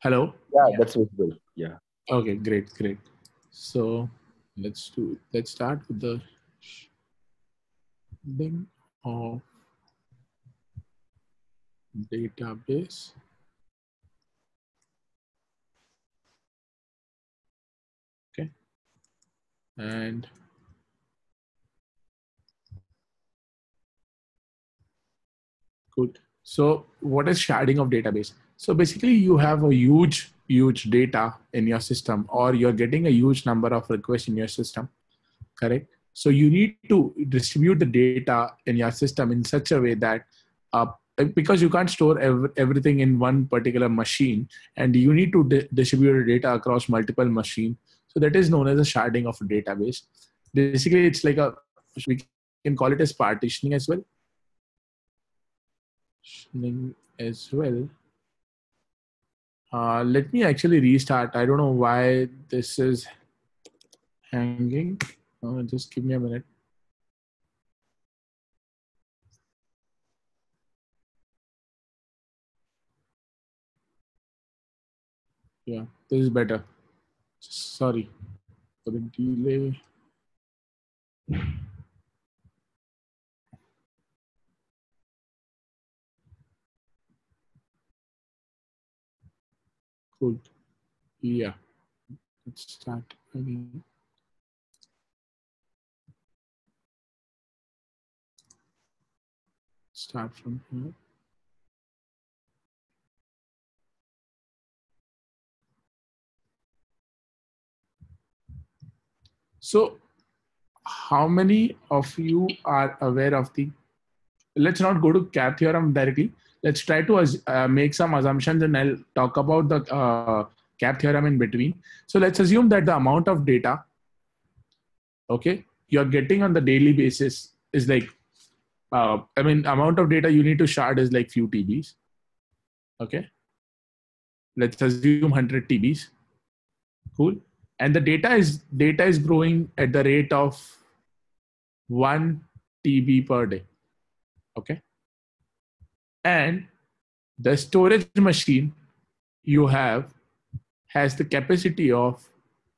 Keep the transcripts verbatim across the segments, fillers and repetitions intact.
Hello? Yeah, that's visible. Yeah. Okay, great, great. So let's do, let's start with the thing of database. Okay. And good. So what is sharding of database? So basically you have a huge, huge data in your system, or you're getting a huge number of requests in your system, correct? So you need to distribute the data in your system in such a way that uh, because you can't store ev- everything in one particular machine, and you need to di- distribute the data across multiple machines. So that is known as a sharding of a database. Basically, it's like a, we can call it as partitioning as well. Partitioning as well. Uh, let me actually restart. I don't know why this is hanging. Uh, just give me a minute. Yeah, this is better. Sorry for the delay. Good. Yeah. Let's start again. Start from here. So, how many of you are aware of the? Let's not go to cap theorem directly. Let's try to uh, make some assumptions, and I'll talk about the uh, cap theorem in between. So let's assume that the amount of data, okay, you're getting on the daily basis is like, uh, I mean, amount of data you need to shard is like few T Bs. Okay, let's assume one hundred T Bs. Cool. And the data is data is growing at the rate of one T B per day. Okay. And the storage machine you have has the capacity of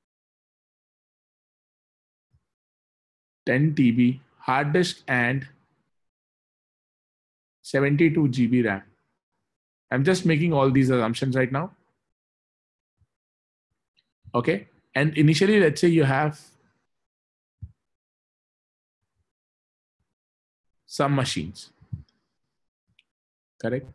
ten T B hard disk and seventy-two G B RAM. I'm just making all these assumptions right now. Okay. And initially, let's say you have some machines, correct?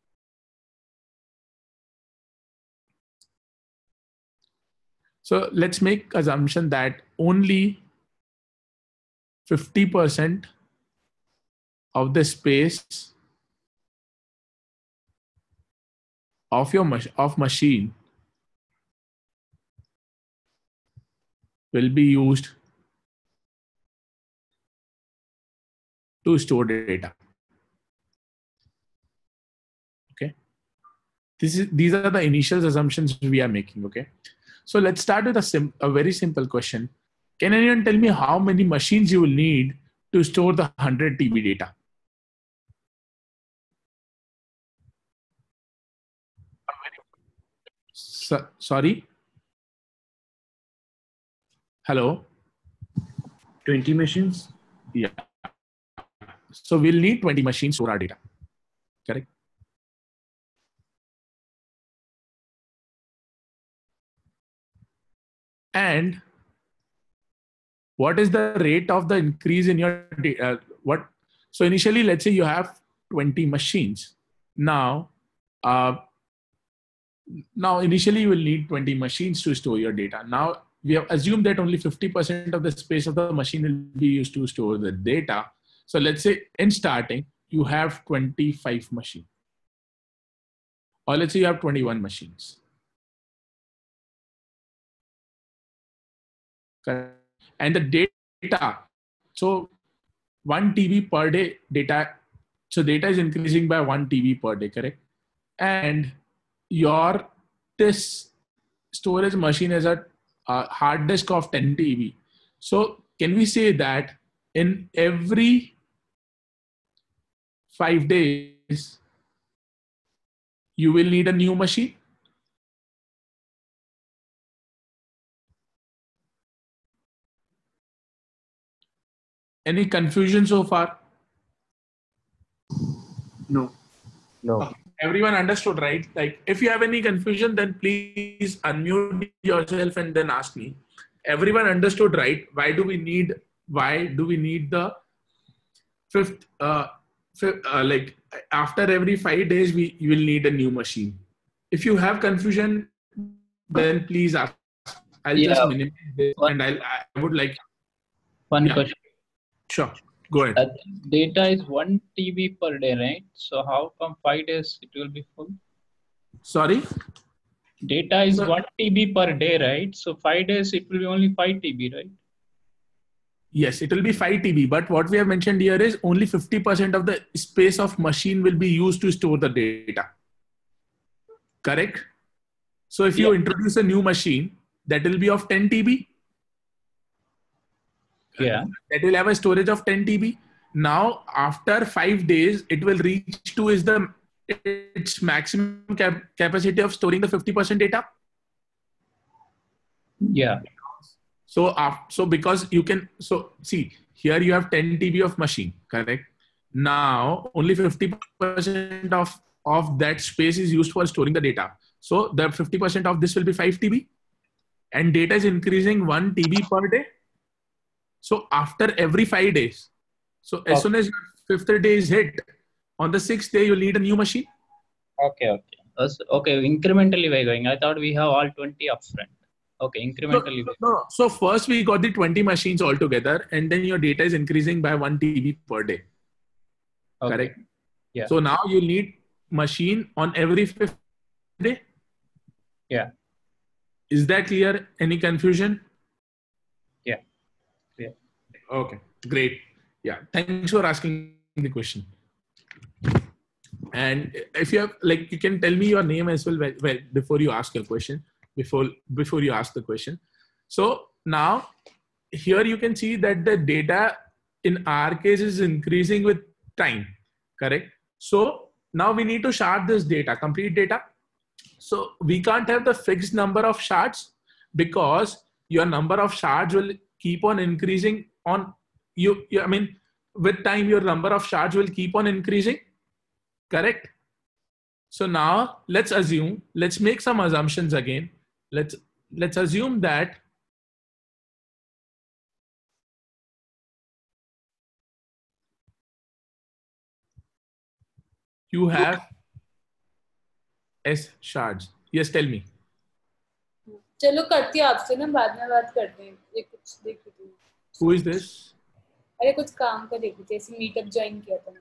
So let's make assumption that only fifty percent of the space of your mach- of machine will be used to store data. Okay. This is, these are the initial assumptions we are making. Okay. So let's start with a, sim- a very simple question. Can anyone tell me how many machines you will need to store the one hundred T B data? So, sorry? Hello? twenty machines? Yeah. So we'll need twenty machines to store our data. Correct? And what is the rate of the increase in your data? Uh, what? So initially, let's say you have twenty machines. Now, uh, now initially you will need twenty machines to store your data. Now we have assumed that only fifty percent of the space of the machine will be used to store the data. So let's say in starting, you have twenty-five machines. Or let's say you have twenty-one machines. Correct? And the data, so one T B per day data, so data is increasing by one T B per day, correct? And your this storage machine has a, a hard disk of ten T B. So can we say that in every five days, you will need a new machine? Any confusion so far? No. No. Okay. Everyone understood, right? Like, if you have any confusion, then please unmute yourself and then ask me. Everyone understood, right? Why do we need? Why do we need the fifth? Uh, fifth uh, like after every five days, we you will need a new machine. If you have confusion, then please ask. I'll Yeah. just minimize this, One- and I'll I would like. One Yeah. question. Sure. Go ahead. Uh, data is one T B per day, right? So how come five days it will be full? Sorry. Data is Sir. one T B per day, right? So five days it will be only five T B, right? Yes, it will be five T B, but what we have mentioned here is only fifty percent of the space of machine will be used to store the data. Correct? So if you Yeah. introduce a new machine, that will be of ten T B. Yeah. That will have a storage of ten T B. Now, after five days, it will reach to is the its maximum cap capacity of storing the fifty percent data. Yeah. So, uh, so because you can, so see, here you have ten T B of machine, correct? Now, only fifty percent of, of that space is used for storing the data. So, the fifty percent of this will be five T B, and data is increasing one T B per day. So, after every five days, so as Okay. soon as your fifth day is hit, on the sixth day, you'll need a new machine. Okay. Okay. Uh, so- Okay. Incrementally we're going. I thought we have all twenty upfront. Okay. So, Incrementally. no, no. So first we got the twenty machines altogether, and then your data is increasing by one T B per day. Okay. Correct? Yeah. So now you need machine on every fifth day. Yeah. Is that clear? Any confusion? Yeah. Clear. Okay, great. Yeah, thanks for asking the question. And if you have, like, you can tell me your name as well, well, well before you ask your question, before before you ask the question. So now here you can see that the data in our case is increasing with time, correct? So now we need to shard this data, complete data. So we can't have the fixed number of shards because your number of shards will keep on increasing on you, you I mean, with time, your number of shards will keep on increasing, correct? So now let's assume, let's make some assumptions again. Let's, let's assume that you have S shards. Yes, tell me. चलो करती हूँ आपसे ना बाद में बात करते हैं ये कुछ देख रही थी Who is this? अरे कुछ काम का देख रही थी ऐसे मीटअप ज्वाइन किया था मैंने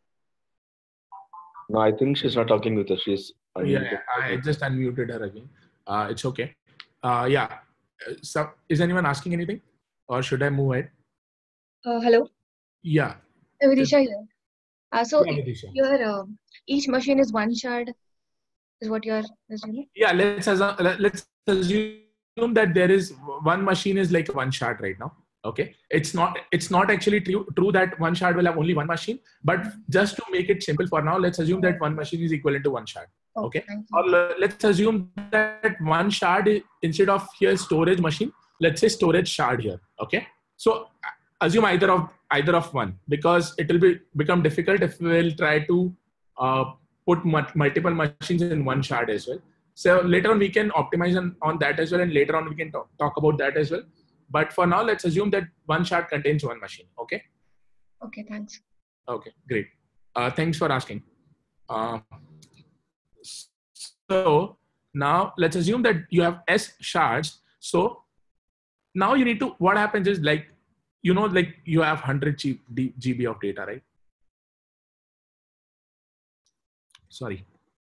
No, I think she's not talking with us. She's. I Yeah, mean, yeah, I just unmuted her again. Uh, it's okay. Uh, yeah. Uh, So is anyone asking anything, or should I move ahead? Uh, hello, Yeah. uh, Vidisha here. Uh, so Yeah, Vidisha. your uh, each machine is one shard, is what you're assuming? Yeah, let's assume, let's assume that there is one machine is like one shard right now. Okay, it's not it's not actually true true that one shard will have only one machine, but just to make it simple for now, let's assume that one machine is equivalent to one shard. Okay, Thank you. or le- let's assume that one shard is, instead of here storage machine, let's say storage shard here. Okay, so assume either of either of one, because it will be become difficult if we will try to uh, put mu- multiple machines in one shard as well. So later on we can optimize on, on that as well, and later on we can talk, talk about that as well. But for now, let's assume that one shard contains one machine. Okay. Okay, thanks. Okay, great. Uh, thanks for asking. Uh, so now let's assume that you have S shards. So now you need to, what happens is, like, you know, like you have one hundred G B of data, right? Sorry.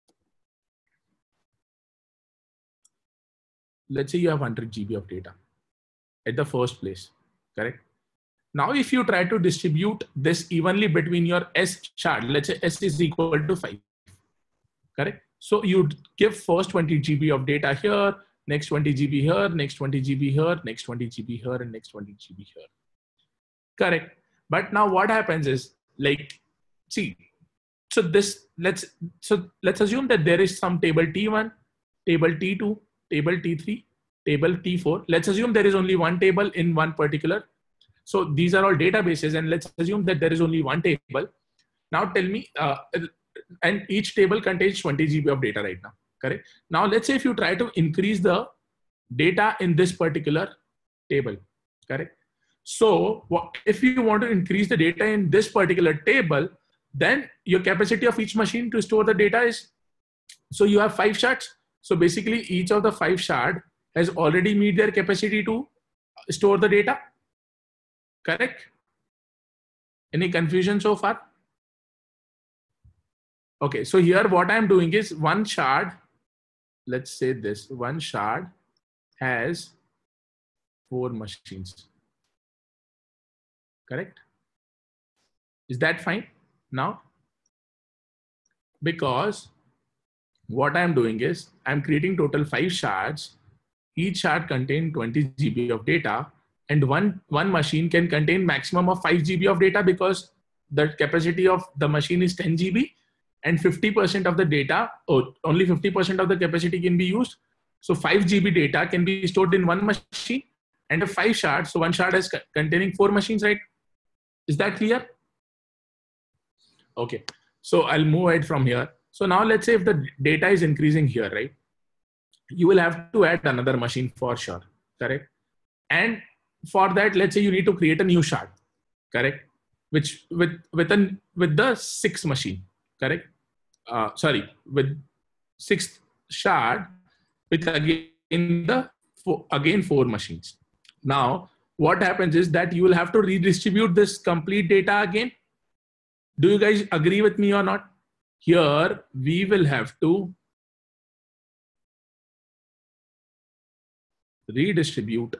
Let's say you have one hundred G B of data at the first place, correct? Now, if you try to distribute this evenly between your S shard, let's say S is equal to five, correct? So you give first twenty G B of data here, next twenty G B here, next twenty G B here, next twenty G B here, and next twenty G B here. Correct. But now what happens is, like, see, so this, let's, so let's assume that there is some table T one, table T two, table T three, table T four. Let's assume there is only one table in one particular. So these are all databases, and let's assume that there is only one table. Now tell me, uh, and each table contains twenty G B of data right now, correct? Now let's say if you try to increase the data in this particular table, correct? So what, if you want to increase the data in this particular table, then your capacity of each machine to store the data is, so you have five shards. So basically each of the five shard has already meet their capacity to store the data, correct? Any confusion so far? Okay, so here what I'm doing is one shard, let's say this, one shard has four machines, correct? Is that fine now? Because what I'm doing is I'm creating total five shards. Each shard contains twenty G B of data, and one, one machine can contain maximum of five G B of data because the capacity of the machine is ten G B, and fifty percent of the data, or only fifty percent of the capacity can be used. So five G B data can be stored in one machine, and a five shards, so one shard is containing four machines, right? Is that clear? Okay, so I'll move ahead from here. So now let's say if the data is increasing here, right? You will have to add another machine for sure, correct? And for that, let's say you need to create a new shard, correct? Which with with an with the sixth machine, correct? Uh, sorry, with sixth shard with again the four, again four machines. Now what happens is that you will have to redistribute this complete data again. Do you guys agree with me or not? Here we will have to redistribute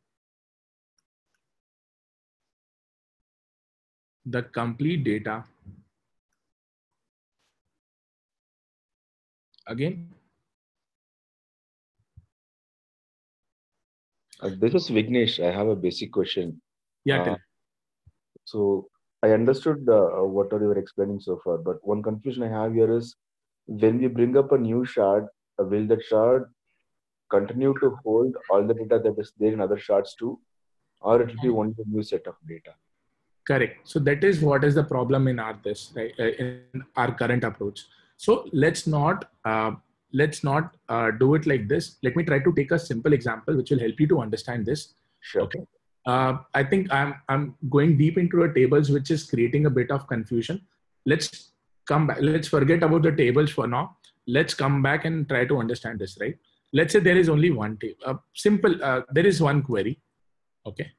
the complete data again. Uh, this is Vignesh. I have a basic question. Yeah. Uh, tell me. so I understood uh, what are you were explaining so far, but one confusion I have here is when we bring up a new shard, uh, will that shard continue to hold all the data that is there in other shards too, or it will be only a new set of data? Correct. So that is what is the problem in our this, right? Uh, in our current approach. So let's not uh, let's not uh, do it like this. Let me try to take a simple example which will help you to understand this. Sure. Okay. Uh, I think I'm I'm going deep into a tables which is creating a bit of confusion. Let's come back. Let's forget about the tables for now. Let's come back and try to understand this, right? Let's say there is only one table. Uh, simple. Uh, there is one query. Okay.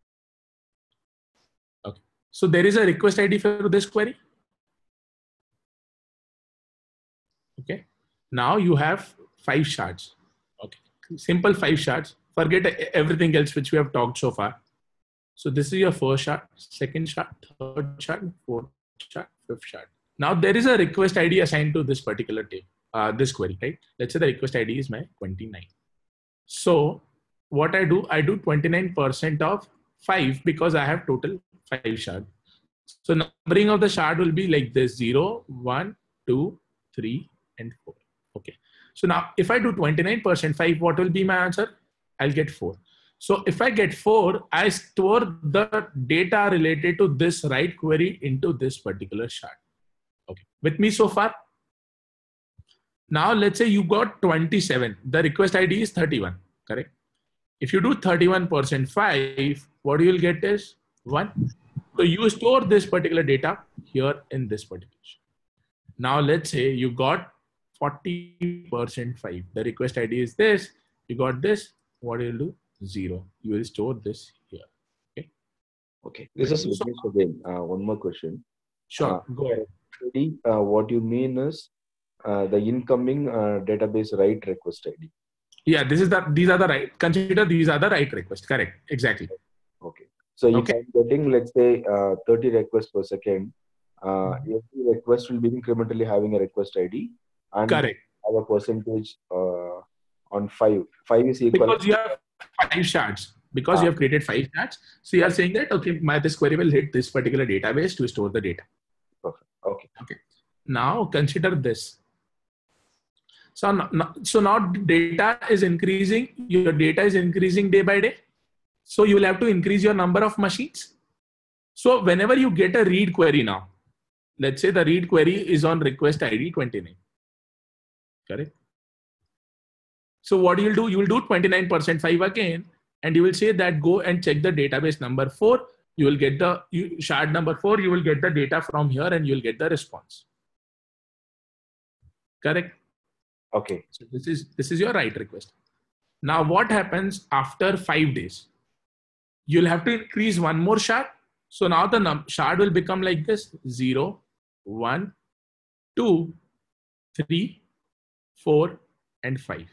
Okay. So there is a request I D for this query. Okay. Now you have five shards. Okay. Simple five shards. Forget everything else which we have talked so far. So this is your first shard, second shard, third shard, fourth shard, fifth shard. Now there is a request I D assigned to this particular table, uh, this query, right? Let's say the request I D is my twenty-nine. So what I do, I do twenty-nine percent of five because I have total five shards. So numbering of the shard will be like this: zero, one, two, three, and four. Okay. So now if I do twenty-nine percent five, what will be my answer? I'll get four. So if I get four, I store the data related to this right query into this particular shard. Okay. With me so far? Now let's say you got twenty-seven. The request I D is thirty-one, correct? If you do thirty-one percent five, what you will get is one. So you store this particular data here in this particular shard. Now let's say you got forty percent five. The request I D is this. You got this. What you will do? Zero. You will store this here. Okay. Okay. This is Vignesh again. Uh, one more question. Sure. Uh, Go ahead. Uh, what you mean is uh, the incoming uh, database write request I D. Yeah, this is the these are the right. Consider these are the right request. Correct. Exactly. Okay. So if Okay. I'm getting, let's say, uh, thirty requests per second, uh, every request will be incrementally having a request I D and Correct. have a percentage uh, on five. Five is equal. Because you have five shards. Because Ah. you have created five shards. So you are saying that, okay, my this query will hit this particular database to store the data. Perfect. Okay. Okay. Now consider this. So now, so now data is increasing. Your data is increasing day by day. So you will have to increase your number of machines. So whenever you get a read query now, let's say the read query is on request I D twenty-nine. Correct? So what you will do, you will do twenty-nine percent five again, and you will say that go and check the database number four. You will get the you, shard number four, you will get the data from here and you will get the response. Correct? Okay. So this is, this is your write request. Now what happens after five days? You'll have to increase one more shard. So now the num shard will become like this: zero, one, two, three, four, and five.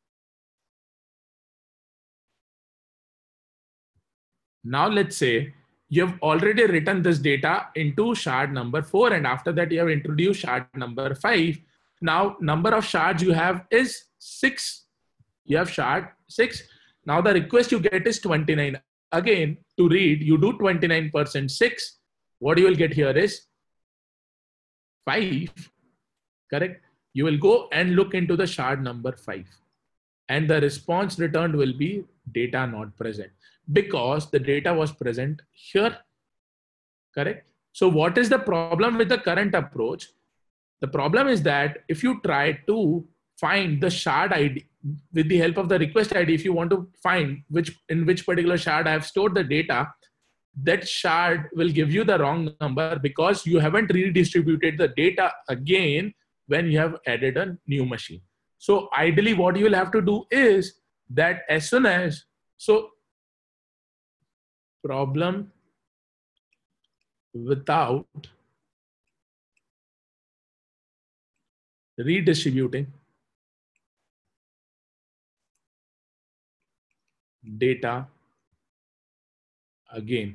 Now let's say you have already written this data into shard number four, and after that you have introduced shard number five. Now number of shards you have is six. You have shard six. Now the request you get is twenty-nine. Again, to read, you do twenty-nine percent six. What you will get here is five. Correct? You will go and look into the shard number five. And the response returned will be data not present, because the data was present here. Correct? So what is the problem with the current approach? The problem is that if you try to find the shard I D with the help of the request I D, if you want to find which in which particular shard I have stored the data, that shard will give you the wrong number because you haven't redistributed the data again when you have added a new machine. So ideally what you will have to do is that as soon as, so problem without redistributing data again.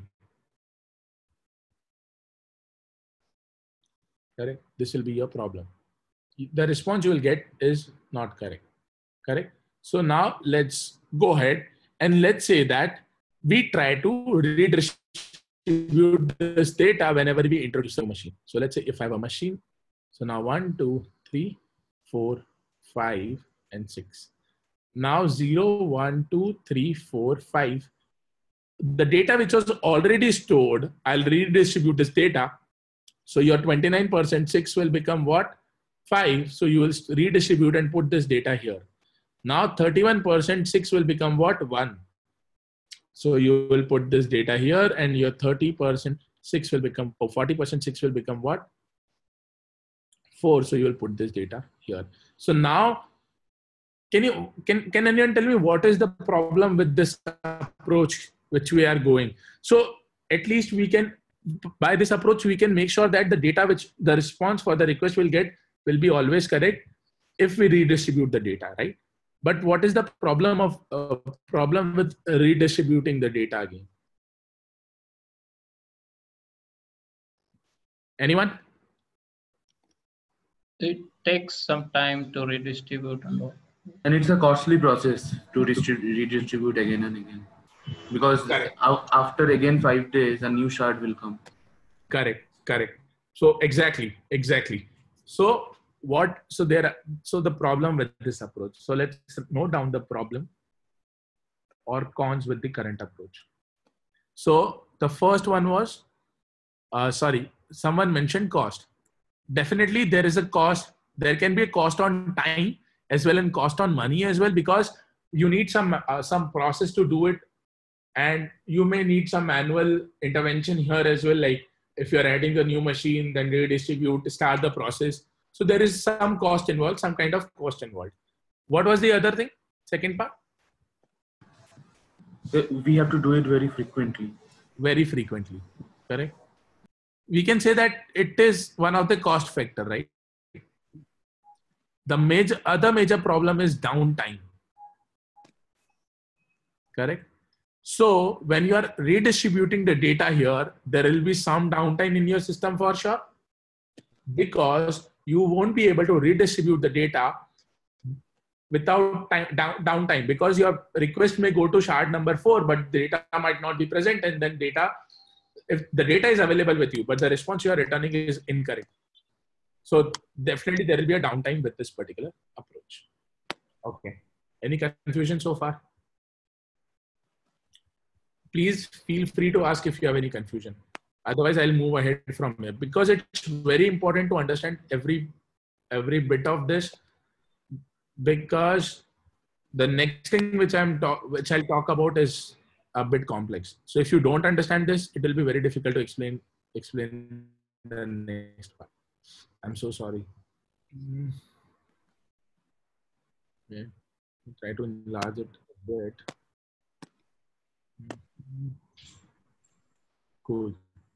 Correct? This will be your problem. The response you will get is not correct. Correct? So now let's go ahead and let's say that we try to redistribute this data whenever we introduce a machine. So let's say if I have a machine, so now one, two, three, four, five, and six. Now zero, one, two, three, four, five. The data which was already stored, I'll redistribute this data. So your twenty-nine percent six will become what? five. So you will redistribute and put this data here. Now thirty-one percent six will become what? one. So you will put this data here, and your thirty percent six will become, or forty percent six will become what? four. So you will put this data here. So now, can you can can anyone tell me what is the problem with this approach which we are going? So at least we can, by this approach, we can make sure that the data which the response for the request will get will be always correct if we redistribute the data, right? But what is the problem of uh, problem with redistributing the data again? Anyone? It takes some time to redistribute and all. And it's a costly process to distribute, redistribute again and again. Because Correct. after again five days, a new shard will come. Correct, correct. So exactly, exactly. So what, so there, so the problem with this approach. So let's note down the problem or cons with the current approach. So the first one was, uh, sorry, someone mentioned cost. Definitely there is a cost. There can be a cost on time as well and cost on money as well, because you need some, uh, some process to do it. And you may need some manual intervention here as well. Like if you're adding a new machine, then redistribute, start the process. So there is some cost involved, some kind of cost involved. What was the other thing? Second part? We have to do it very frequently. Very frequently, correct? We can say that it is one of the cost factor, right? The major, other major problem is downtime, correct? So when you are redistributing the data here, there will be some downtime in your system for sure, because you won't be able to redistribute the data without time, down, downtime, because your request may go to shard number four, but the data might not be present, and then data, if the data is available with you, but the response you are returning is incorrect. So definitely there will be a downtime with this particular approach. Okay. Any confusion so far? please feel free to ask if you have any confusion. Otherwise, I'll move ahead from here because it's very important to understand every every bit of this, because the next thing which I'm talk which I'll talk about is a bit complex. So if you don't understand this, it will be very difficult to explain explain the next part. I'm so sorry. Mm. Yeah. Try to enlarge it a bit. Cool.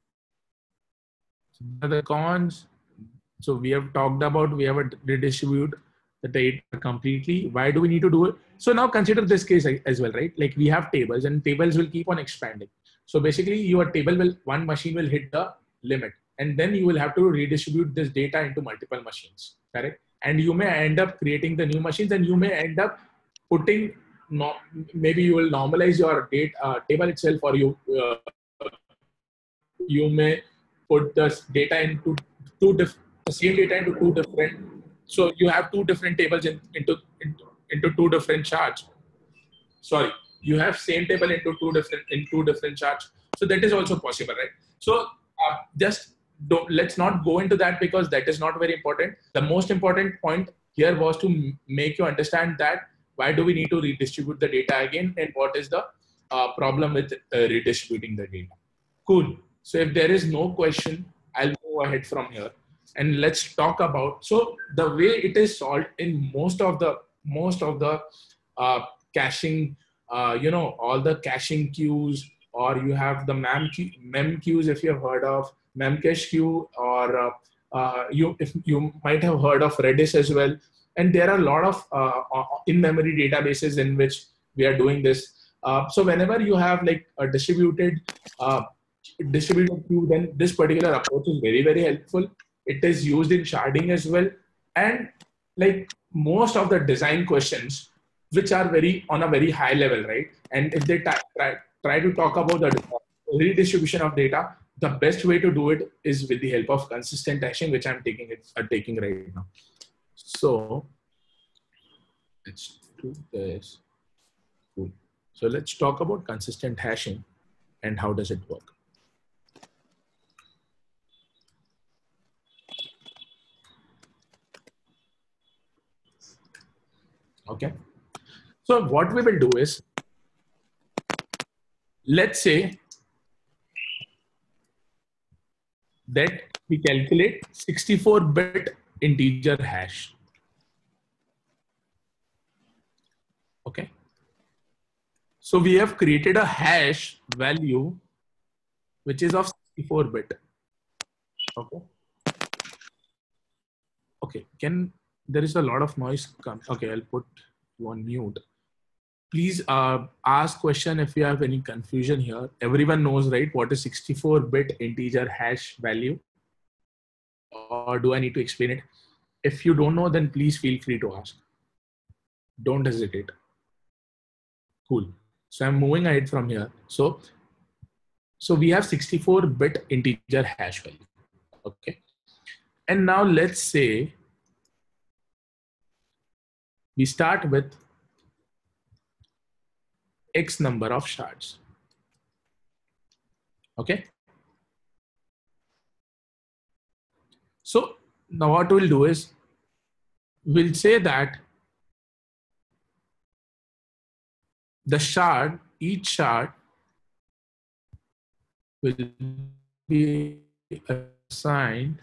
So the cons. So we have talked about, we have to redistribute the data completely. Why do we need to do it? So now consider this case as well, right? Like we have tables and tables will keep on expanding. So basically your table will, one machine will hit the limit and then you will have to redistribute this data into multiple machines, correct? And you may end up creating the new machines and you may end up putting, no, maybe you will normalize your data uh, table itself, or you, uh, you may put this data into two different, the same data into two different, so you have two different tables in, into, into into two different charts. Sorry, you have same table into two different in two different charts. So that is also possible, right? So uh, just don't, let's not go into that because that is not very important. The most important point here was to make you understand that why do we need to redistribute the data again, and what is the uh, problem with uh, redistributing the data. Cool. So if there is no question, I'll move ahead from here. And let's talk about, so the way it is solved in most of the, most of the uh, caching, uh, you know, all the caching queues, or you have the mem, mem queues if you have heard of, Memcache queue, or uh, uh, you, if you might have heard of Redis as well. And there are a lot of uh, in-memory databases in which we are doing this. Uh, so whenever you have like a distributed, uh, distributed queue, then this particular approach is very, very helpful. It is used in sharding as well. And like most of the design questions, which are very on a very high level, right? And if they try, try to talk about the redistribution of data, the best way to do it is with the help of consistent hashing, which I'm taking it uh, taking right now. So let's do this. Cool. So let's talk about consistent hashing and how does it work. Okay. So what we will do is, let's say that we calculate sixty-four bit integer hash. Okay. So we have created a hash value which is of sixty-four bit. Okay. Okay. Can, there is a lot of noise coming. Okay, I'll put you on mute. Please uh, ask question if you have any confusion here. Everyone knows, right, what is sixty-four bit integer hash value? Or do I need to explain it? If you don't know, then please feel free to ask. Don't hesitate. Cool. So I'm moving ahead from here. So, so we have sixty-four bit integer hash value. Okay. And now let's say we start with X number of shards. Okay. So now what we'll do is we'll say that the shard, each shard will be assigned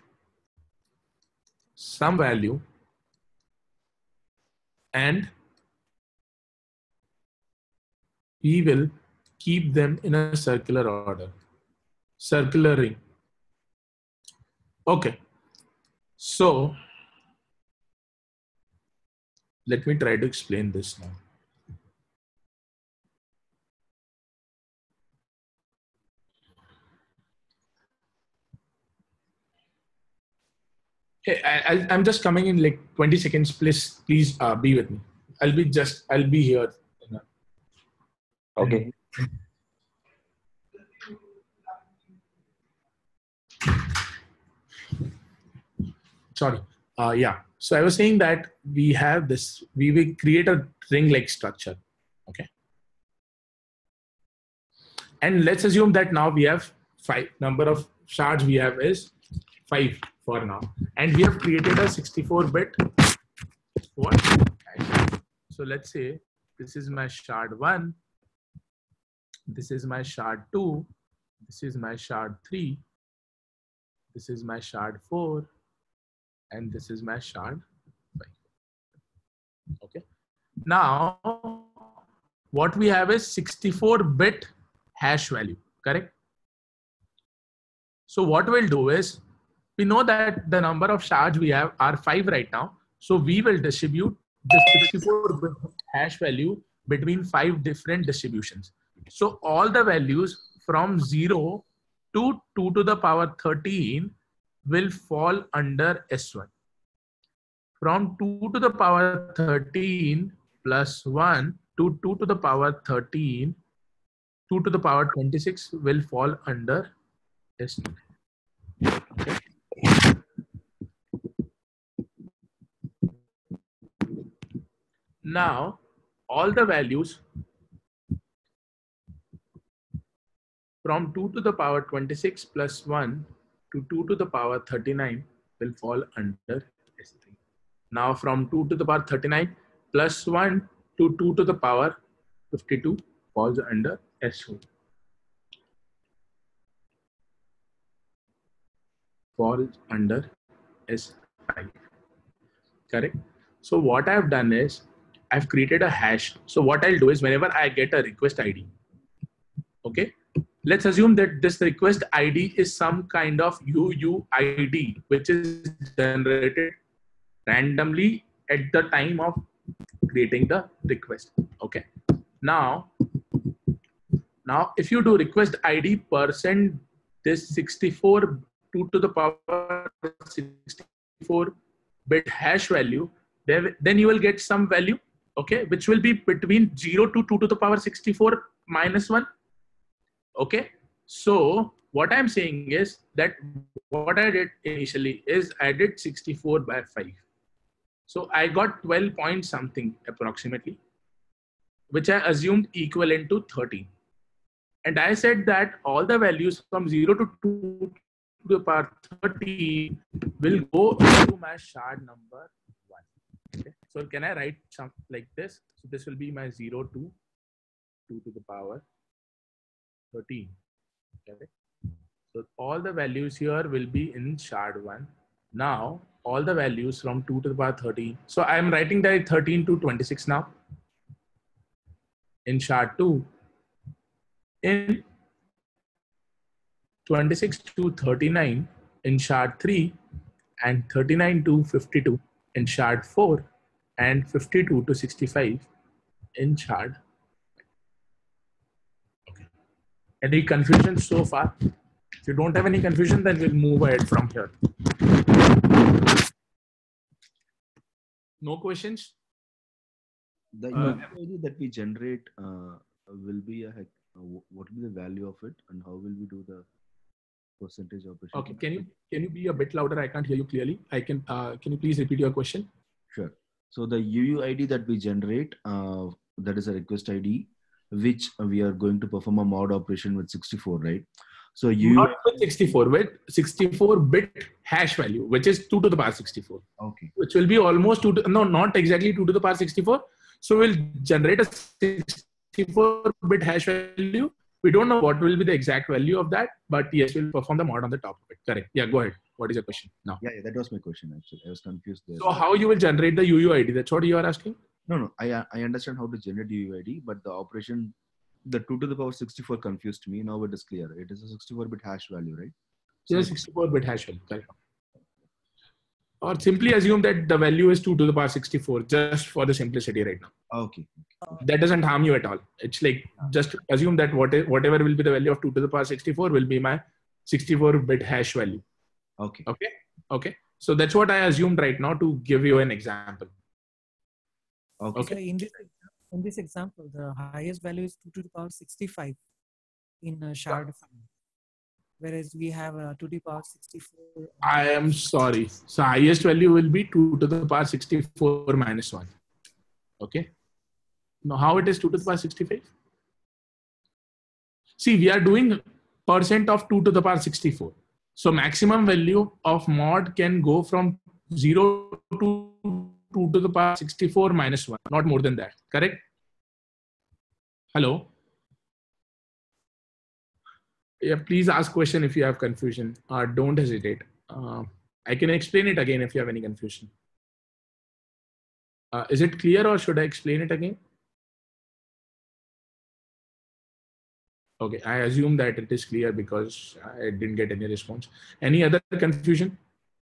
some value, and we will keep them in a circular order, circular ring. Okay. So let me try to explain this now. Hey, I, I'm just coming in like twenty seconds. Please, please uh, be with me. I'll be just, I'll be here. Okay. Sorry. Uh, yeah. So I was saying that we have this, we will create a ring-like structure. Okay. And let's assume that now we have five. Number of shards we have is five for now. And we have created a sixty-four bit what? So let's say this is my shard one. This is my shard two. This is my shard three. This is my shard four. And this is my shard five. Okay. Now, what we have is sixty-four bit hash value, correct? So what we'll do is, we know that the number of shards we have are five right now. So we will distribute the sixty-four bit hash value between five different distributions. So all the values from zero to two to the power thirteen will fall under S one. From two to the power thirteen plus one to two to the power thirteen, two to the power twenty-six will fall under S two. Okay. Now, all the values from two to the power twenty-six plus one to two to the power thirty-nine will fall under S three. Now, from two to the power thirty-nine plus one to two to the power fifty-two falls under S four. Falls under S five. Correct? So what I've done is, I've created a hash. So what I'll do is, whenever I get a request I D, okay, let's assume that this request I D is some kind of U U I D, which is generated randomly at the time of creating the request. Okay. Now, now if you do request I D percent this sixty-four two to the power sixty-four bit hash value, then, then you will get some value, okay, which will be between zero to two to the power sixty-four minus one. Okay. So what I'm saying is that what I did initially is I did sixty-four by five. So I got twelve point something approximately, which I assumed equivalent to thirteen. And I said that all the values from zero to two to the power thirteen will go into my shard number one. Okay. So can I write something like this? So this will be my zero to two to the power thirteen. Okay. So all the values here will be in shard one. Now, all the values from two to the power thirteen. So I am writing that thirteen to twenty-six now in shard two. In twenty-six to thirty-nine in shard three, and thirty-nine to fifty-two in shard four, and fifty-two to sixty-five in shard. Okay. Any confusion so far? If you don't have any confusion, then we'll move ahead from here. No questions? The Uh, U I D that we generate uh, will be a heck- uh, wh- what will be the value of it, and how will we do the percentage operation? Okay, can you can you be a bit louder? I can't hear you clearly. I can. Uh, can you please repeat your question? Sure. So the U U I D that we generate, uh, that is a request I D, which we are going to perform a mod operation with sixty-four, right? So you Not with sixty-four, with sixty-four bit hash value, which is two to the power sixty-four. okay. Which will be almost two to, no, not exactly two to the power sixty-four. So we'll generate a sixty-four bit hash value. We don't know what will be the exact value of that, but yes, we'll perform the mod on the top of it. Correct. Yeah, go ahead. What is your question now? Yeah, yeah, that was my question actually. I was confused there. So how you will generate the U U I D? That's what you are asking? No, no, I I understand how to generate U U I D, but the operation, the two to the power sixty-four confused me. Now it is clear. It is a sixty-four bit hash value, right? So sixty-four bit hash value. Correct. Or simply assume that the value is two to the power sixty-four, just for the simplicity right now. Okay. That doesn't harm you at all. It's like, just assume that what, whatever will be the value of two to the power sixty-four will be my sixty-four bit hash value. Okay. Okay. Okay. So that's what I assumed right now to give you an example. Okay. Okay. So in this in this example, the highest value is two to the power sixty-five in uh, shard five, whereas we have uh, two to the power sixty-four. I am sorry. So highest value will be two to the power sixty-four minus one. Okay. Now how it is two to the power sixty-five? See, we are doing percent of two to the power sixty-four. So maximum value of mod can go from zero to two to the power sixty-four minus one, not more than that, correct? Hello? Yeah, please ask question if you have confusion, or don't hesitate. Uh, I can explain it again if you have any confusion. Uh, is it clear or should I explain it again? Okay, I assume that it is clear because I didn't get any response. Any other confusion?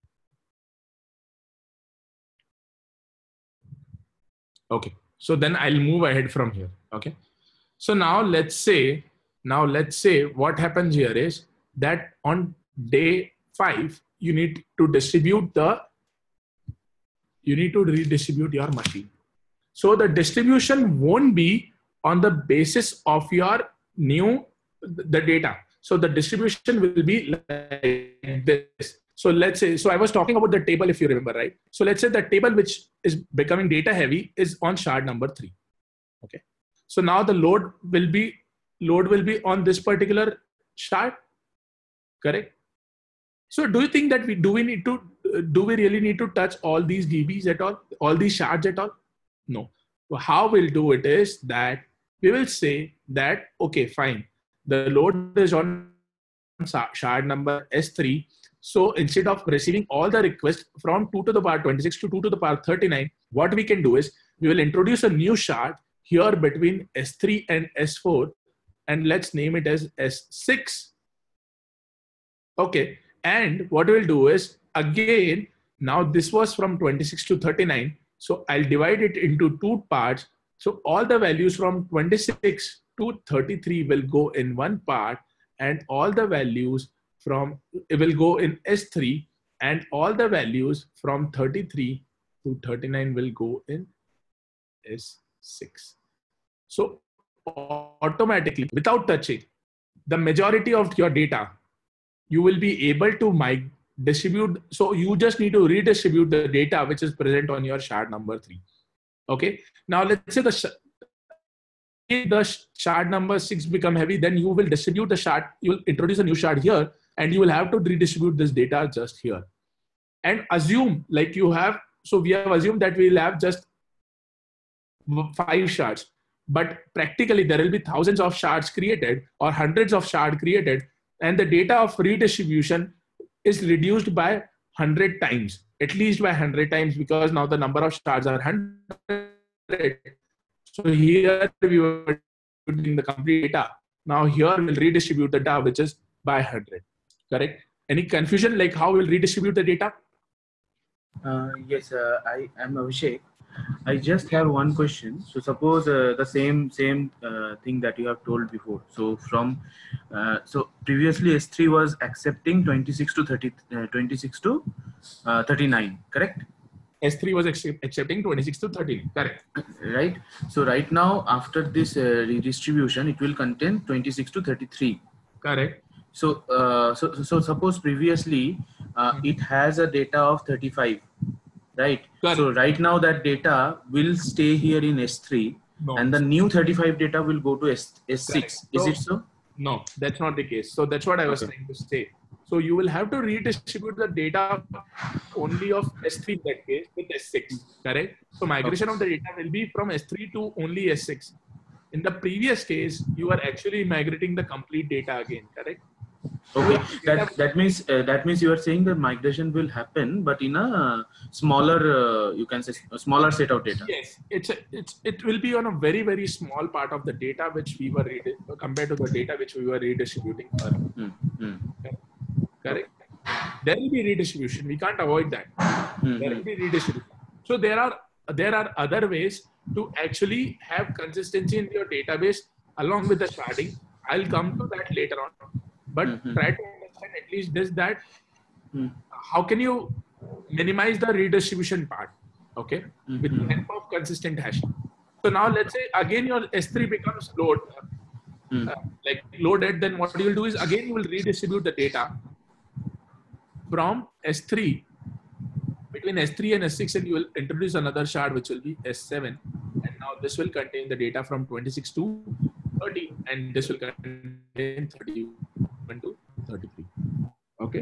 Okay, so then I'll move ahead from here. Okay, so now let's say, now let's say what happens here is that on day five, you need to distribute the, you need to redistribute your machine. So the distribution won't be on the basis of your new, the data. So the distribution will be like this. So let's say, so I was talking about the table, if you remember, right? So let's say the table which is becoming data heavy is on shard number three. Okay. So now the load will be, load will be on this particular shard, correct? So do you think that we, do we need to, do we really need to touch all these D Bs at all, all these shards at all? No. So how we'll do it is that we will say that, okay, fine. The load is on shard number S three. So instead of receiving all the requests from two to the power twenty-six to two to the power thirty-nine, what we can do is we will introduce a new shard here between S three and S four, and let's name it as S six. Okay. And what we'll do is, again, now this was from twenty-six to thirty-nine. So I'll divide it into two parts. So all the values from twenty-six to thirty-three will go in one part, and all the values from, it will go in S three, and all the values from thirty-three to thirty-nine will go in S six. So automatically, without touching, the majority of your data, you will be able to mig distribute. So you just need to redistribute the data which is present on your shard number three. Okay. Now let's say the, sh the shard number six become heavy, then you will distribute the shard. You will introduce a new shard here, and you will have to redistribute this data just here. And assume like you have, so we have assumed that we will have just five shards, but practically there will be thousands of shards created or hundreds of shards created, and the data of redistribution is reduced by one hundred times, at least by one hundred times, because now the number of shards are one hundred. So here we were doing the complete data. Now here we'll redistribute the data which is by one hundred, correct? Any confusion like how we'll redistribute the data? Uh, yes, uh, I am Abhishek. I just have one question. So suppose uh, the same same uh, thing that you have told before. So from uh, so previously S three was accepting twenty-six to thirty, uh, twenty-six to uh, thirty-nine, correct? S three was accept, accepting twenty-six to thirty, correct? Right. So right now after this uh, redistribution, it will contain twenty-six to thirty-three. Correct. So uh, so so suppose previously uh, mm-hmm. it has a data of thirty-five. Right. Correct. So right now that data will stay here in S three, no. And the new thirty-five data will go to S, S6. Is so, it so? No, that's not the case. So that's what I was okay. trying to say. So you will have to redistribute the data only of S three in that case with S six, correct? So migration okay. of the data will be from S three to only S six. In the previous case, you are actually migrating the complete data again, correct? Okay, that that means uh, that means you are saying the migration will happen, but in a smaller, uh, you can say a smaller set of data. Yes, it's a, it's it will be on a very very small part of the data which we were compared to the data which we were redistributing. Mm, mm. Correct. There will be redistribution. We can't avoid that. Mm-hmm. There will be redistribution. So there are there are other ways to actually have consistency in your database along with the sharding. I'll come to that later on. But mm-hmm. try to understand at least this, that mm. how can you minimize the redistribution part, okay, mm-hmm. with the help of consistent hashing. So now let's say again your S three becomes load, mm. uh, like loaded, then what you will do is again you will redistribute the data from S three, between S three and S six, and you will introduce another shard which will be S seven, and now this will contain the data from twenty-six to thirty, and this will contain thirty-one to thirty-three. Okay,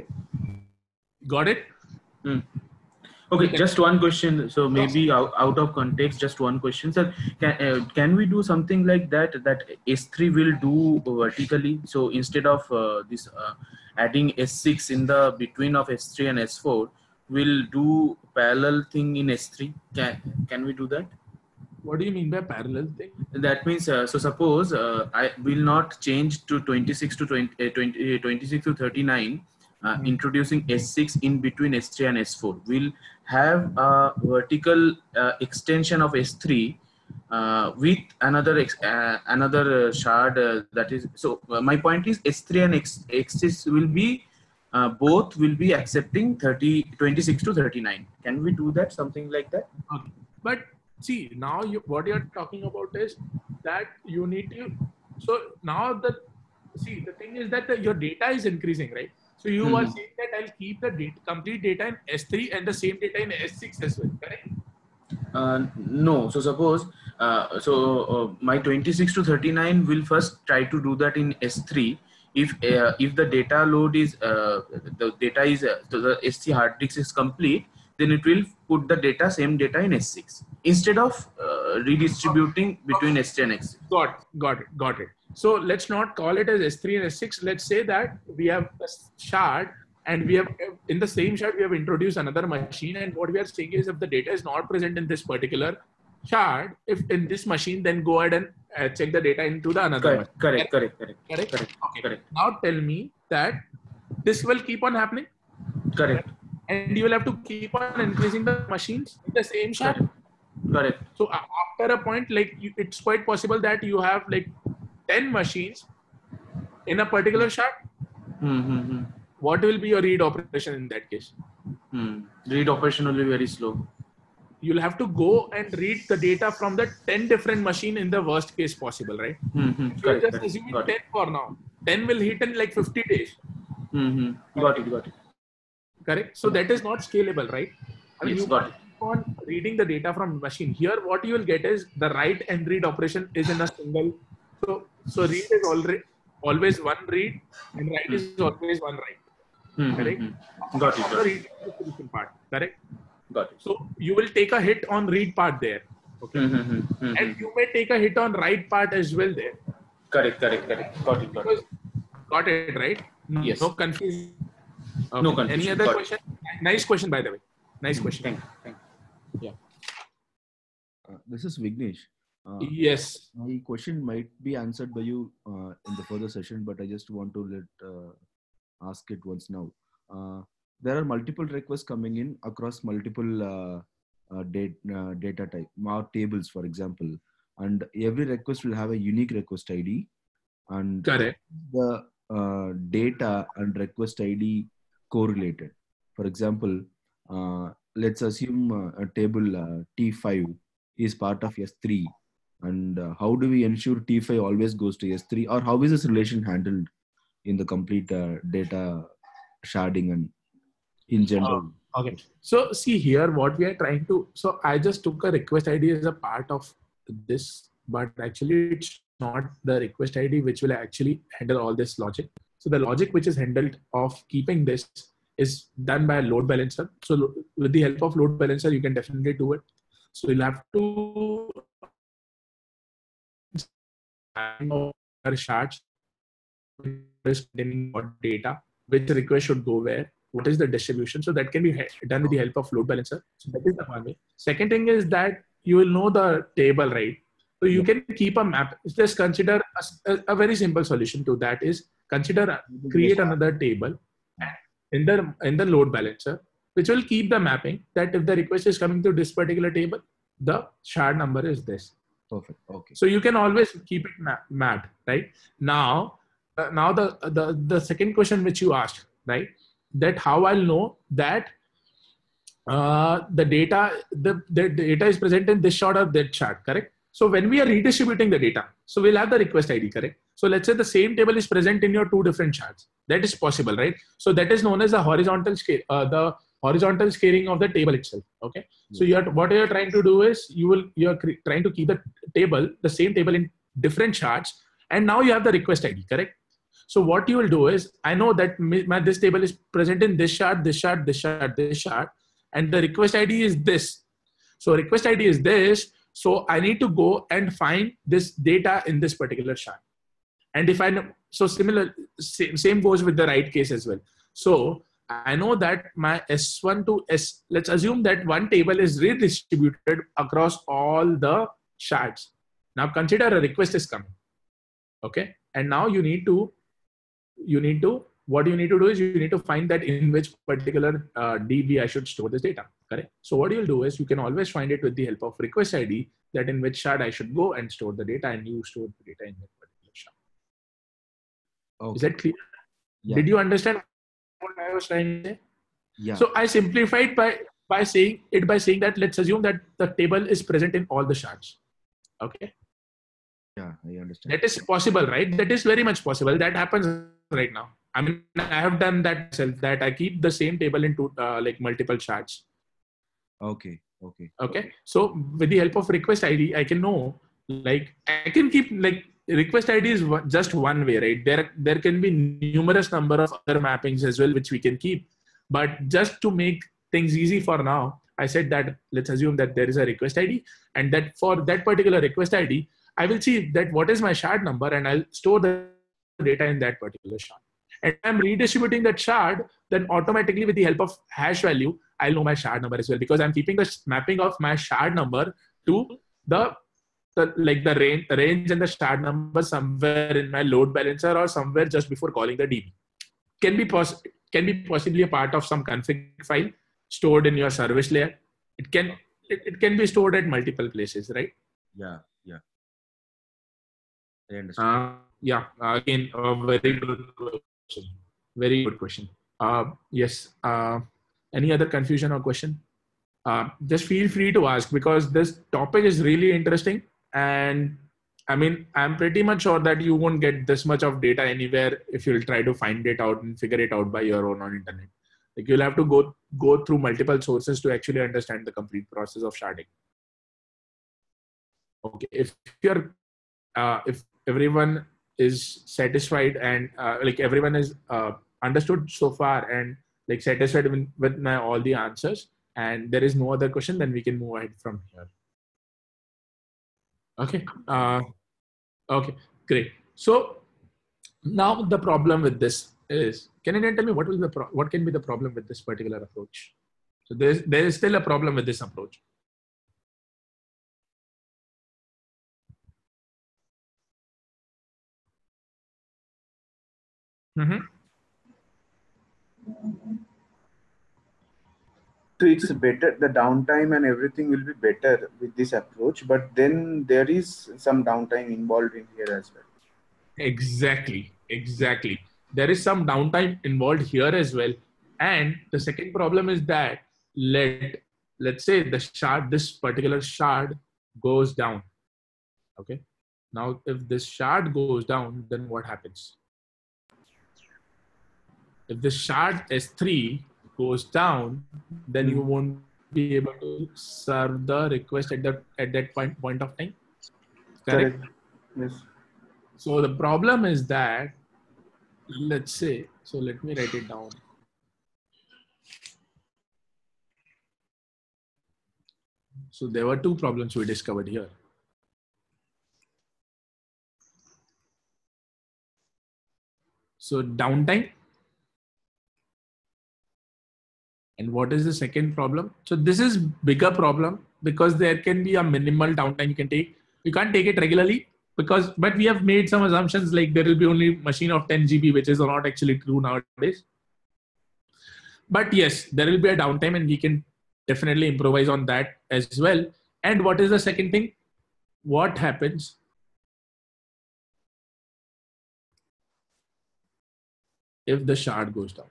got it? Hmm. Okay, just one question. So maybe out, out of context, just one question, sir. Can uh, can we do something like that? That S three will do vertically. So instead of uh, this uh, adding S six in the between of S three and S four, we'll do parallel thing in S three. Can can we do that? What do you mean by parallel thing? That means uh, so suppose uh, I will not change to twenty-six to twenty, uh, twenty uh, twenty-six to thirty-nine. Uh, Hmm. introducing S six in between S three and S four. We'll have a vertical uh, extension of S three uh, with another ex uh, another uh, shard uh, that is. So uh, my point is S three and X X will be uh, both will be accepting thirty twenty-six to thirty-nine. Can we do that? Something like that? Okay. But see, now you, what you're talking about is that you need to. So now the see the thing is that the, your data is increasing, right? So you are Hmm. saying that I'll keep the data, complete data in S three and the same data in S six as well, correct? Uh, no. So suppose uh, so uh, my twenty-six to thirty-nine will first try to do that in S three. If uh, if the data load is uh, the data is uh, so the S three hard disk is complete, then it will put the data same data in S six instead of uh, redistributing between S three and S six. Got got it, got it. So let's not call it as S three and S six. Let's say that we have a shard and we have in the same shard we have introduced another machine, and what we are saying is if the data is not present in this particular shard, if in this machine, then go ahead and uh, check the data into the another Correct, machine. correct, correct, correct, Correct? correct, Okay. correct, Now tell me that this will keep on happening, correct, and you will have to keep on increasing the machines in the same shard. correct, correct. So uh, after a point, like you, it's quite possible that you have like ten machines in a particular shard. Hmm, hmm, hmm. What will be your read operation in that case? Hmm. Read operation will be very slow. You'll have to go and read the data from the ten different machine in the worst case possible, right? Hmm, hmm. So Correct, just correct. assuming Got ten it. for now. ten will hit in like fifty days, Hmm, hmm. Got it, got it. correct? So that is not scalable, right? I mean, Yes, you got can't keep on reading the data from machine. Here, what you will get is the write and read operation is in a single. So, so read is already always one read and write is always one write. Hmm, hmm, Correct? hmm. Got it, After got it, reading the solution part, correct? got it. So you will take a hit on read part there, okay? Hmm, hmm, hmm, hmm, And hmm. you may take a hit on write part as well there. Correct, correct, correct. Got it, got Because it. got it right? Yes. No confusion. Okay. No confusion. Any other Got it. question? Nice question, by the way. Nice question. Thank you, thank you. Uh, this is Vignesh. Uh, Yes. my question might be answered by you uh, in the further session, but I just want to let uh, ask it once now. Uh, there are multiple requests coming in across multiple uh, uh, date, uh, data type, or tables, for example, and every request will have a unique request I D, and Correct. the uh, data and request I D correlated. For example, uh, let's assume uh, a table uh, T five is part of S three, and uh, how do we ensure T five always goes to S three, or how is this relation handled in the complete uh, data sharding and in general? Okay. So see here what we are trying to, so I just took a request I D as a part of this, but actually it's not the request I D which will actually handle all this logic. So the logic which is handled of keeping this is done by a load balancer. So lo- with the help of load balancer, you can definitely do it. So you'll have to shards, containing what data, which request should go where, what is the distribution. So that can be he- done with the help of load balancer. So that is the one way. Second thing is that you will know the table, right? So you can keep a map. Just consider a, s- a- a very simple solution to that is consider a- create another table in the in the load balancer, which will keep the mapping that if the request is coming to this particular table, the shard number is this. Perfect. Okay. So you can always keep it ma- mapped, right? Now, uh, now the, the the second question which you asked, right? That how I'll know that uh, the data the, the data is present in this shard or that chart, correct? So when we are redistributing the data, so we'll have the request I D, correct? So let's say the same table is present in your two different charts. That is possible, right? So that is known as the horizontal scale, uh, the horizontal scaling of the table itself. Okay. So you're what you're trying to do is you will you're cre- trying to keep the table, the same table in different charts, And now you have the request I D, correct? So what you will do is, I know that my, this table is present in this shard, this shard, this shard, this shard, and the request I D is this. So request I D is this. So I need to go and find this data in this particular shard. And if I know, so similar, same, same goes with the write case as well. So I know that my S one to S, let's assume that one table is redistributed across all the shards. Now consider a request is coming. Okay. And now you need to, you need to, what you need to do is you need to find that in which particular uh, D B I should store this data, correct? So what you'll do is you can always find it with the help of request I D, that in which shard I should go and store the data, and you store the data in that particular shard. Okay. Is that clear? Yeah. Did you understand what I was trying to say? Yeah. So I simplified by, by saying it by saying that let's assume that the table is present in all the shards. Okay. Yeah, I understand. That is possible, right? That is very much possible. That happens right now. I mean, I have done that self, that I keep the same table into uh, like multiple shards. Okay. Okay. Okay. So with the help of request I D, I can know, like, I can keep, like, request I D is just one way, right? There, there can be numerous number of other mappings as well, which we can keep. But just to make things easy for now, I said that let's assume that there is a request I D, and that for that particular request I D, I will see that what is my shard number, and I'll store the data in that particular shard. And I'm redistributing that shard, then automatically with the help of hash value, I'll know my shard number as well, because I'm keeping the mapping of my shard number to the, the like the range, range and the shard number somewhere in my load balancer or somewhere just before calling the D B. Can be poss can be possibly a part of some config file stored in your service layer. It can it, it can be stored at multiple places, right? Yeah. Yeah. I understand. Uh, yeah. Uh, again, a very good question. Very good question. Uh, yes. Uh, any other confusion or question? Uh, just feel free to ask, because this topic is really interesting. And I mean, I'm pretty much sure that you won't get this much of data anywhere if you'll try to find it out and figure it out by your own on internet. Like, you'll have to go, go through multiple sources to actually understand the complete process of sharding. Okay. If you're, uh, if everyone is satisfied and uh, like everyone is uh, understood so far and like satisfied with, with my, all the answers, and there is no other question, then we can move ahead from here. Okay. Uh, okay, great. So now the problem with this is, can anyone tell me what will the pro what can be the problem with this particular approach? So there's, there is still a problem with this approach. Mm-hmm. So it's better, the downtime and everything will be better with this approach, but then there is some downtime involved in here as well. Exactly, exactly. There is some downtime involved here as well. And the second problem is that let, let's say the shard, this particular shard goes down. Okay. Now, if this shard goes down, then what happens? If the shard S three goes down, then you won't be able to serve the request at that at that point point of time. Correct? Correct. Yes. So the problem is that, let's say, so let me write it down. So there were two problems we discovered here. So downtime. And what is the second problem? So this is bigger problem because there can be a minimal downtime you can take. You can't take it regularly because, but we have made some assumptions like there will be only machine of ten G B, which is not actually true nowadays. But yes, there will be a downtime and we can definitely improvise on that as well. And what is the second thing? What happens if the shard goes down?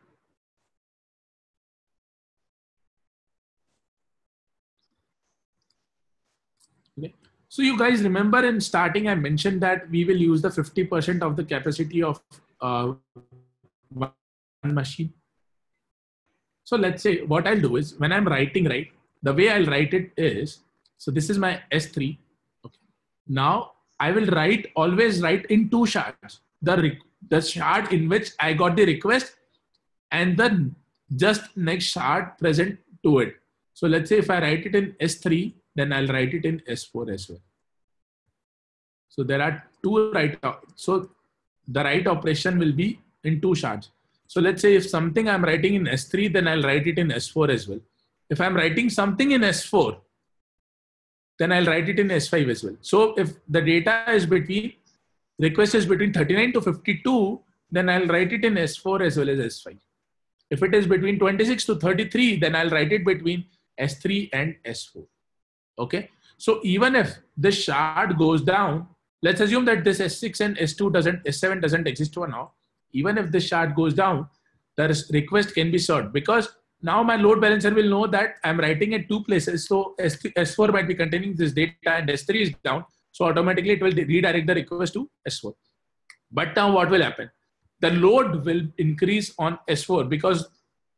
Okay. So you guys remember in starting, I mentioned that we will use the fifty percent of the capacity of uh, one machine. So let's say what I'll do is when I'm writing, right, the way I'll write it is, so this is my S three. Okay. Now I will write, always write in two shards. The, the shard in which I got the request and the just next shard present to it. So let's say if I write it in S three, then I'll write it in S four as well. So there are two write. So the write operation will be in two shards. So let's say if something I'm writing in S three, then I'll write it in S four as well. If I'm writing something in S four, then I'll write it in S five as well. So if the data is between, request is between thirty-nine to fifty-two, then I'll write it in S four as well as S five. If it is between twenty-six to thirty-three, then I'll write it between S three and S four. Okay. So even if this shard goes down, let's assume that this S six and S two doesn't, S seven doesn't exist for now. Even if this shard goes down, the request can be served because now my load balancer will know that I'm writing at two places. So S four might be containing this data and S three is down. So automatically it will redirect the request to S four. But now what will happen? The load will increase on S four because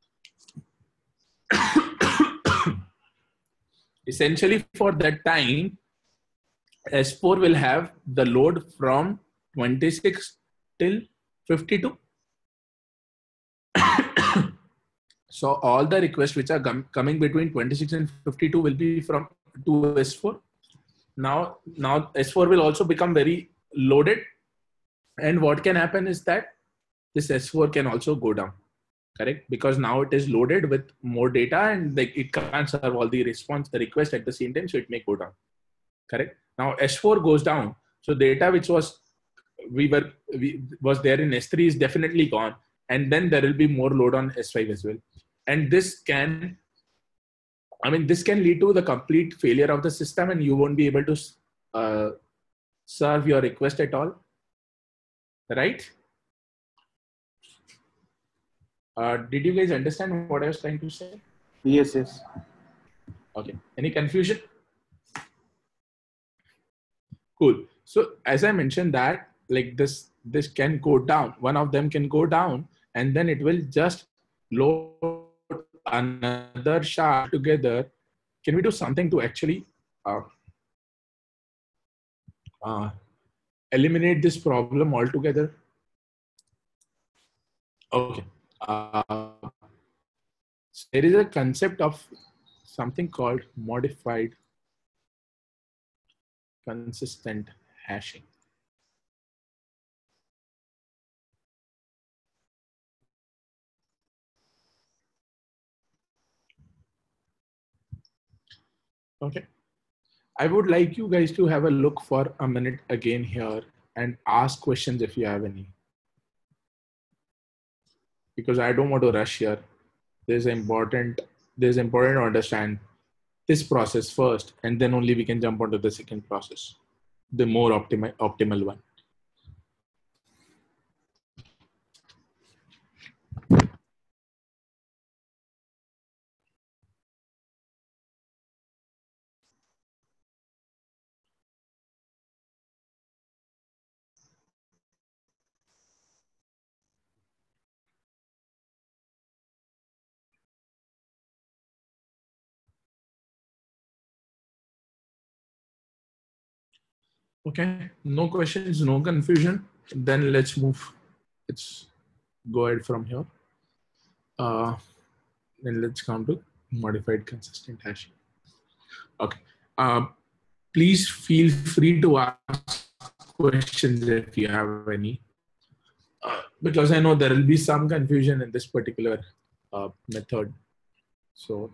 essentially for that time, S four will have the load from twenty-six till fifty-two. So all the requests which are com coming between twenty-six and fifty-two will be from to S four. Now, now S four will also become very loaded. And what can happen is that this S four can also go down, correct? Because now it is loaded with more data and like it can't serve all the response, the request at the same time. So it may go down, correct? Now S four goes down. So data which was, we were, we was there in S three is definitely gone. And then there will be more load on S five as well. And this can, I mean, this can lead to the complete failure of the system and you won't be able to uh, serve your request at all, right? Uh, did you guys understand what I was trying to say? Yes, yes. Okay. Any confusion? Cool. So as I mentioned that, like this, this can go down. One of them can go down and then it will just load another shard together. Can we do something to actually uh, uh, eliminate this problem altogether? Okay. Uh, there is a concept of something called modified consistent hashing. Okay. I would like you guys to have a look for a minute again here and ask questions if you have any. Because I don't want to rush here. There's important, there's important to understand this process first, and then only we can jump onto the second process, the more optimal, optimal one. Okay, no questions, no confusion. Then let's move. Let's go ahead from here. Uh, then let's come to modified consistent hashing. Okay. Uh, please feel free to ask questions if you have any, uh, because I know there will be some confusion in this particular uh, method. So.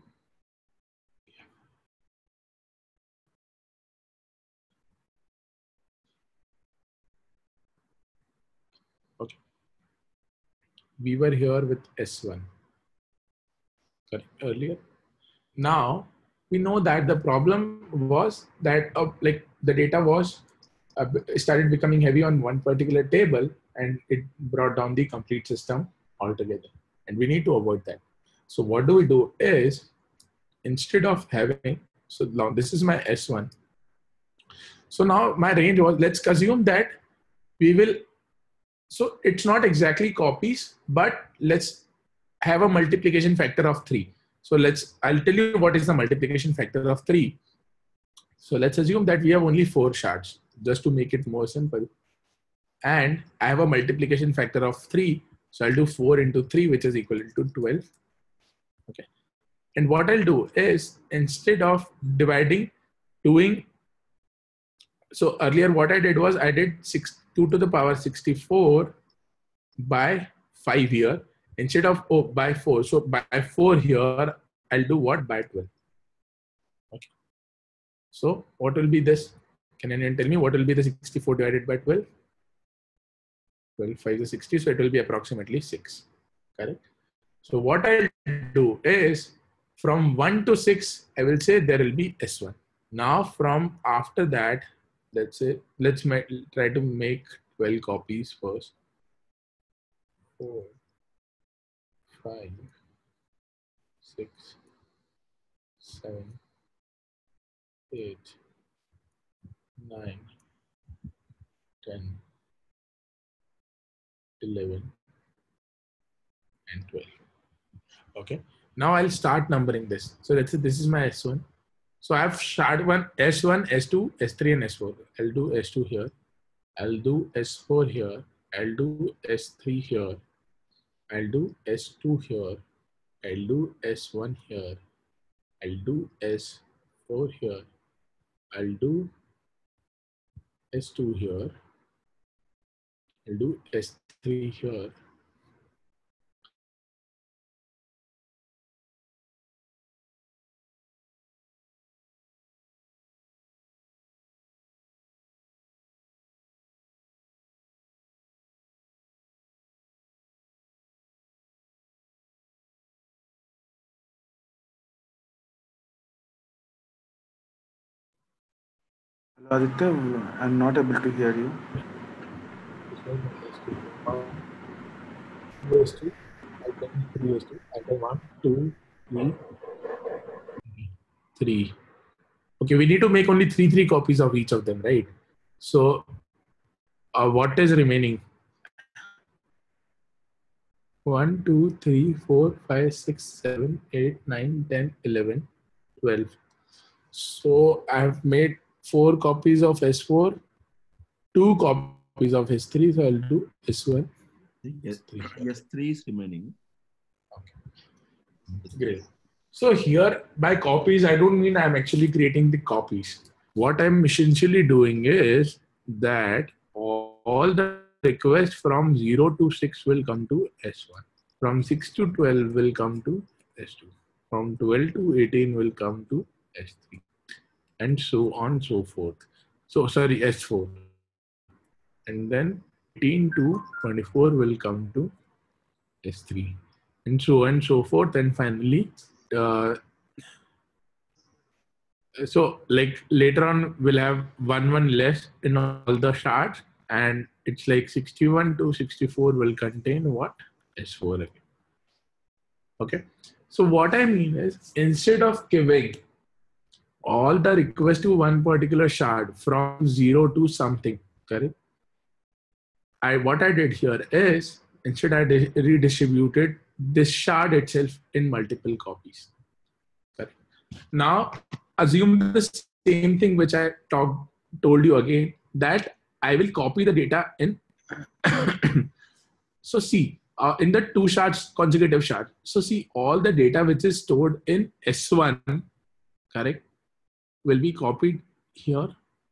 Okay. We were here with S one correct, earlier. Now we know that the problem was that uh, like the data was uh, started becoming heavy on one particular table and it brought down the complete system altogether. And we need to avoid that. So what do we do is instead of having, so now this is my S one. So now my range was, let's assume that we will, so it's not exactly copies, but let's have a multiplication factor of three. So let's, I'll tell you what is the multiplication factor of three. So let's assume that we have only four shards. just to make it more simple. And I have a multiplication factor of three. So I'll do four into three, which is equivalent to twelve. Okay. And what I'll do is, instead of dividing, doing, so earlier what I did was I did six, two to the power sixty-four by five here, instead of oh, by four. So by four here, I'll do what? By twelve. Okay. So what will be this? Can anyone tell me what will be the sixty-four divided by twelve? twelve, five is sixty, so it will be approximately six. Correct? So what I'll do is, from one to six, I will say there will be S one. Now from after that, let's say, let's make, try to make twelve copies first. four, five, six, seven, eight, nine, ten, eleven, and twelve. Okay. Now I'll start numbering this. So let's say this is my S one. So I've shard one, S one, S two, S three, and S four. I'll do S two here. I'll do S four here. I'll do S three here. I'll do S two here. I'll do S one here. I'll do S four here. I'll do S two here. I'll do S three here. Hello, Aditya, I'm not able to hear you. S two, I can three S two, I can one, two, three, three. Okay, we need to make only three, three copies of each of them, right? So, uh, what is remaining? one, two, three, four, five, six, seven, eight, nine, ten, eleven, twelve. So, I have made four copies of S four, two copies of S three, so I'll do S one. Yes, yes, three is remaining. Okay. Great. So here by copies, I don't mean I'm actually creating the copies. What I'm essentially doing is that all, all the requests from zero to six will come to S one. From six to twelve will come to S two. From twelve to eighteen will come to S three. And so on and so forth. So sorry, S four. And then eighteen to twenty-four will come to S three. And so on and so forth. And finally, uh, so like later on, we'll have one one less in all the shards. And it's like sixty-one to sixty-four will contain what? S four again. Okay. So what I mean is, instead of giving all the requests to one particular shard from zero to something, correct? I, what I did here is, instead I redistributed this shard itself in multiple copies. Correct. Now, assume the same thing which I talked, told you again, that I will copy the data in. So see, uh, in the two shards, consecutive shard. So see, all the data which is stored in S one, correct, will be copied here,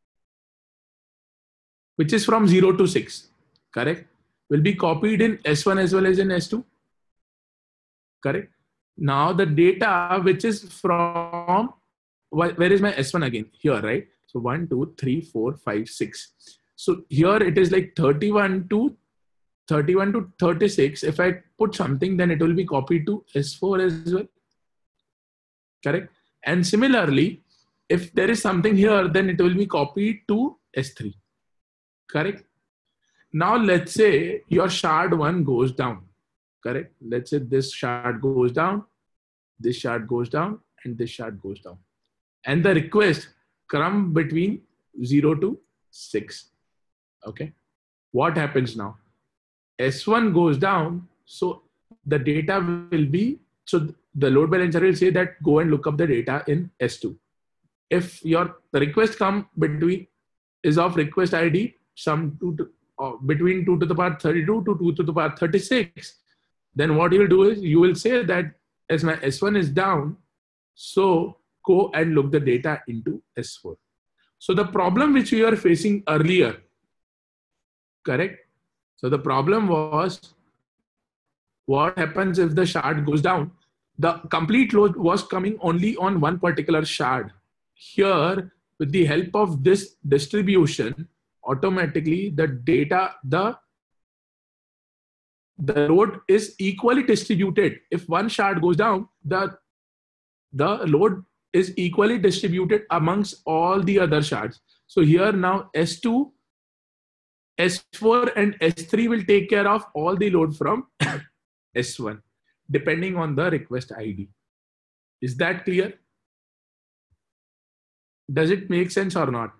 which is from zero to six, correct, will be copied in S one as well as in S two, correct. Now the data which is from, where is my S one again? Here, right? So one, two, three, four, five, six. So here it is like thirty-one to thirty-six. If I put something, then it will be copied to S four as well, correct. And similarly, if there is something here, then it will be copied to S three, correct. Now let's say your shard one goes down, correct. Let's say this shard goes down, this shard goes down, and this shard goes down. And the request come between zero to six, okay. What happens now? S one goes down, so the data will be, so the load balancer will say that go and look up the data in S two. If your the request come between is of request I D some two to, uh, between two to the power thirty-two to two to the power thirty-six, then what you will do is you will say that as my S one is down, so go and look the data into S four. So the problem which we were facing earlier, correct? So the problem was what happens if the shard goes down? The complete load was coming only on one particular shard. Here, with the help of this distribution, automatically the data, the, the load is equally distributed. If one shard goes down, the, the load is equally distributed amongst all the other shards. So here now S two, S four and S three will take care of all the load from S one, depending on the request I D. Is that clear? Does it make sense or not?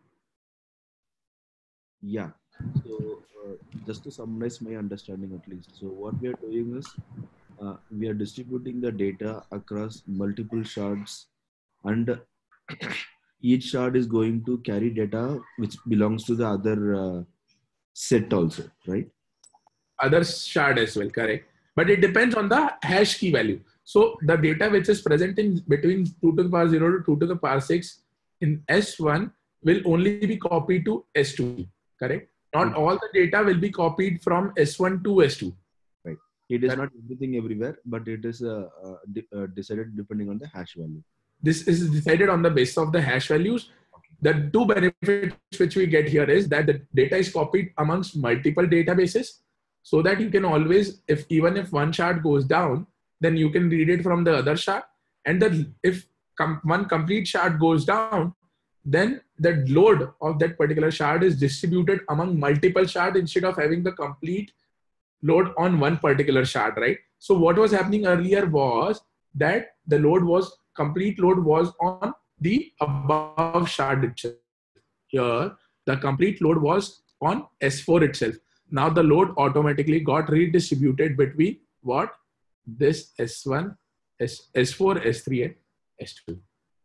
Yeah. So uh, just to summarize my understanding at least. So what we are doing is uh, we are distributing the data across multiple shards, and each shard is going to carry data which belongs to the other uh, set also, right? Other shard as well, correct. But it depends on the hash key value. So the data which is present in between two to the power zero to two to the power six in S one will only be copied to S two, correct? Not Okay. all the data will be copied from S one to S two. Right. It is That- not everything everywhere, but it is uh, uh, de uh, decided depending on the hash value. This is decided on the basis of the hash values. The two benefits which we get here is that the data is copied amongst multiple databases, so that you can always, if even if one shard goes down, then you can read it from the other shard. And the, if com one complete shard goes down, then the load of that particular shard is distributed among multiple shards instead of having the complete load on one particular shard, right? So what was happening earlier was that the load was, complete load was on the above shard itself. Here, the complete load was on S four itself. Now the load automatically got redistributed between what? This S one, S, S4, S three and S two.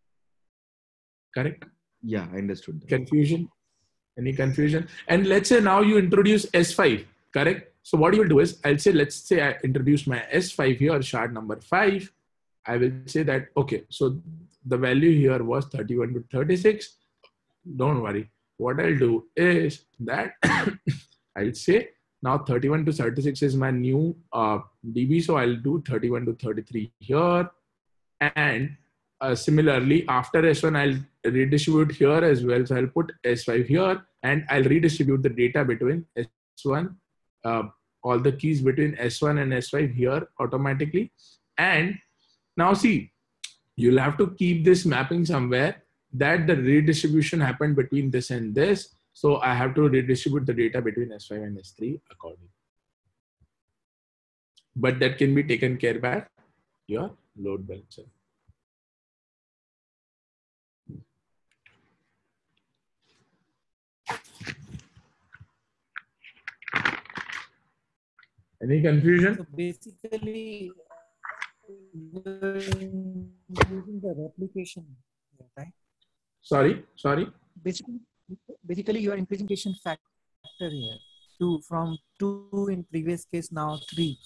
Correct? Yeah, I understood that. Confusion? Any confusion? And let's say now you introduce S five, correct? So what you will do is, I'll say, let's say I introduce my S five here, shard number five. I will say that, okay, so the value here was thirty-one to thirty-six. Don't worry. What I'll do is that I'll say now thirty-one to thirty-six is my new uh, D B. So I'll do thirty-one to thirty-three here. And uh, similarly, after S one, I'll redistribute here as well. So I'll put S five here and I'll redistribute the data between S one, uh, all the keys between S one and S five here automatically. And now see, you'll have to keep this mapping somewhere that the redistribution happened between this and this. So I have to redistribute the data between S five and S three accordingly. But that can be taken care by your load balancer. Any confusion? So basically, you're using the replication, right? Sorry, sorry. Basically, basically you are increasing replication factor here. Two from two in previous case, now three.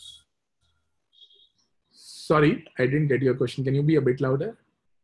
Sorry, I didn't get your question. Can you be a bit louder?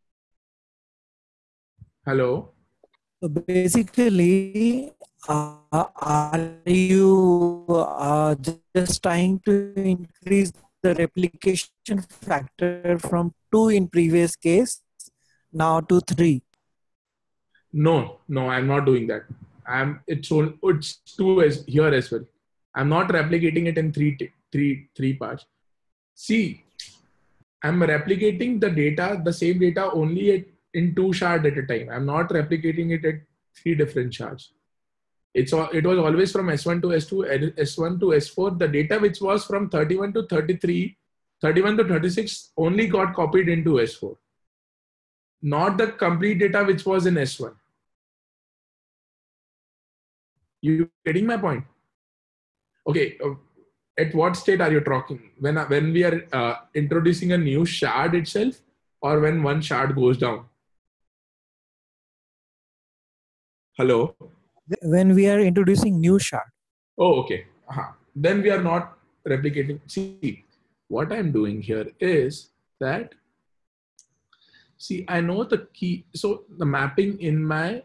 Hello. So basically, uh, are you uh, just trying to increase the replication factor from two in previous case now to three? No, no, I'm not doing that. I'm it's all it's two as here as well. I'm not replicating it in three three three parts. See, I'm replicating the data, the same data only at, in two shards at a time. I'm not replicating it at three different shards. It's all, it was always from S one to S two, S one to S four. The data which was from thirty-one to thirty-three, thirty-one to thirty-six only got copied into S four. Not the complete data which was in S one. You getting my point? Okay. Uh, at what state are you talking? When, when we are uh, introducing a new shard itself, or when one shard goes down? Hello? When we are introducing new shard. Oh, okay. Uh-huh. Then we are not replicating. See, what I'm doing here is that, see, I know the key. So the mapping in my,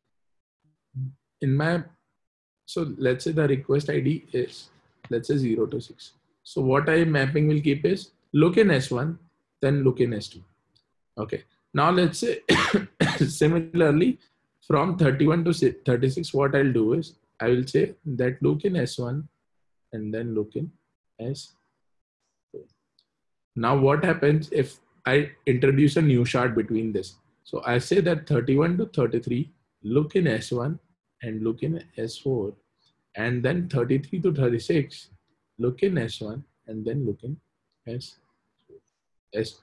in my, so let's say the request I D is, let's say zero to six. So what I mapping will keep is look in S one, then look in S two. Okay. Now let's say similarly from thirty-one to thirty-six, what I'll do is I will say that look in S one and then look in S two. Now what happens if I introduce a new shard between this? So I say that thirty-one to thirty-three, look in S one and look in S four, and then thirty-three to thirty-six, look in S one and then look in S, S,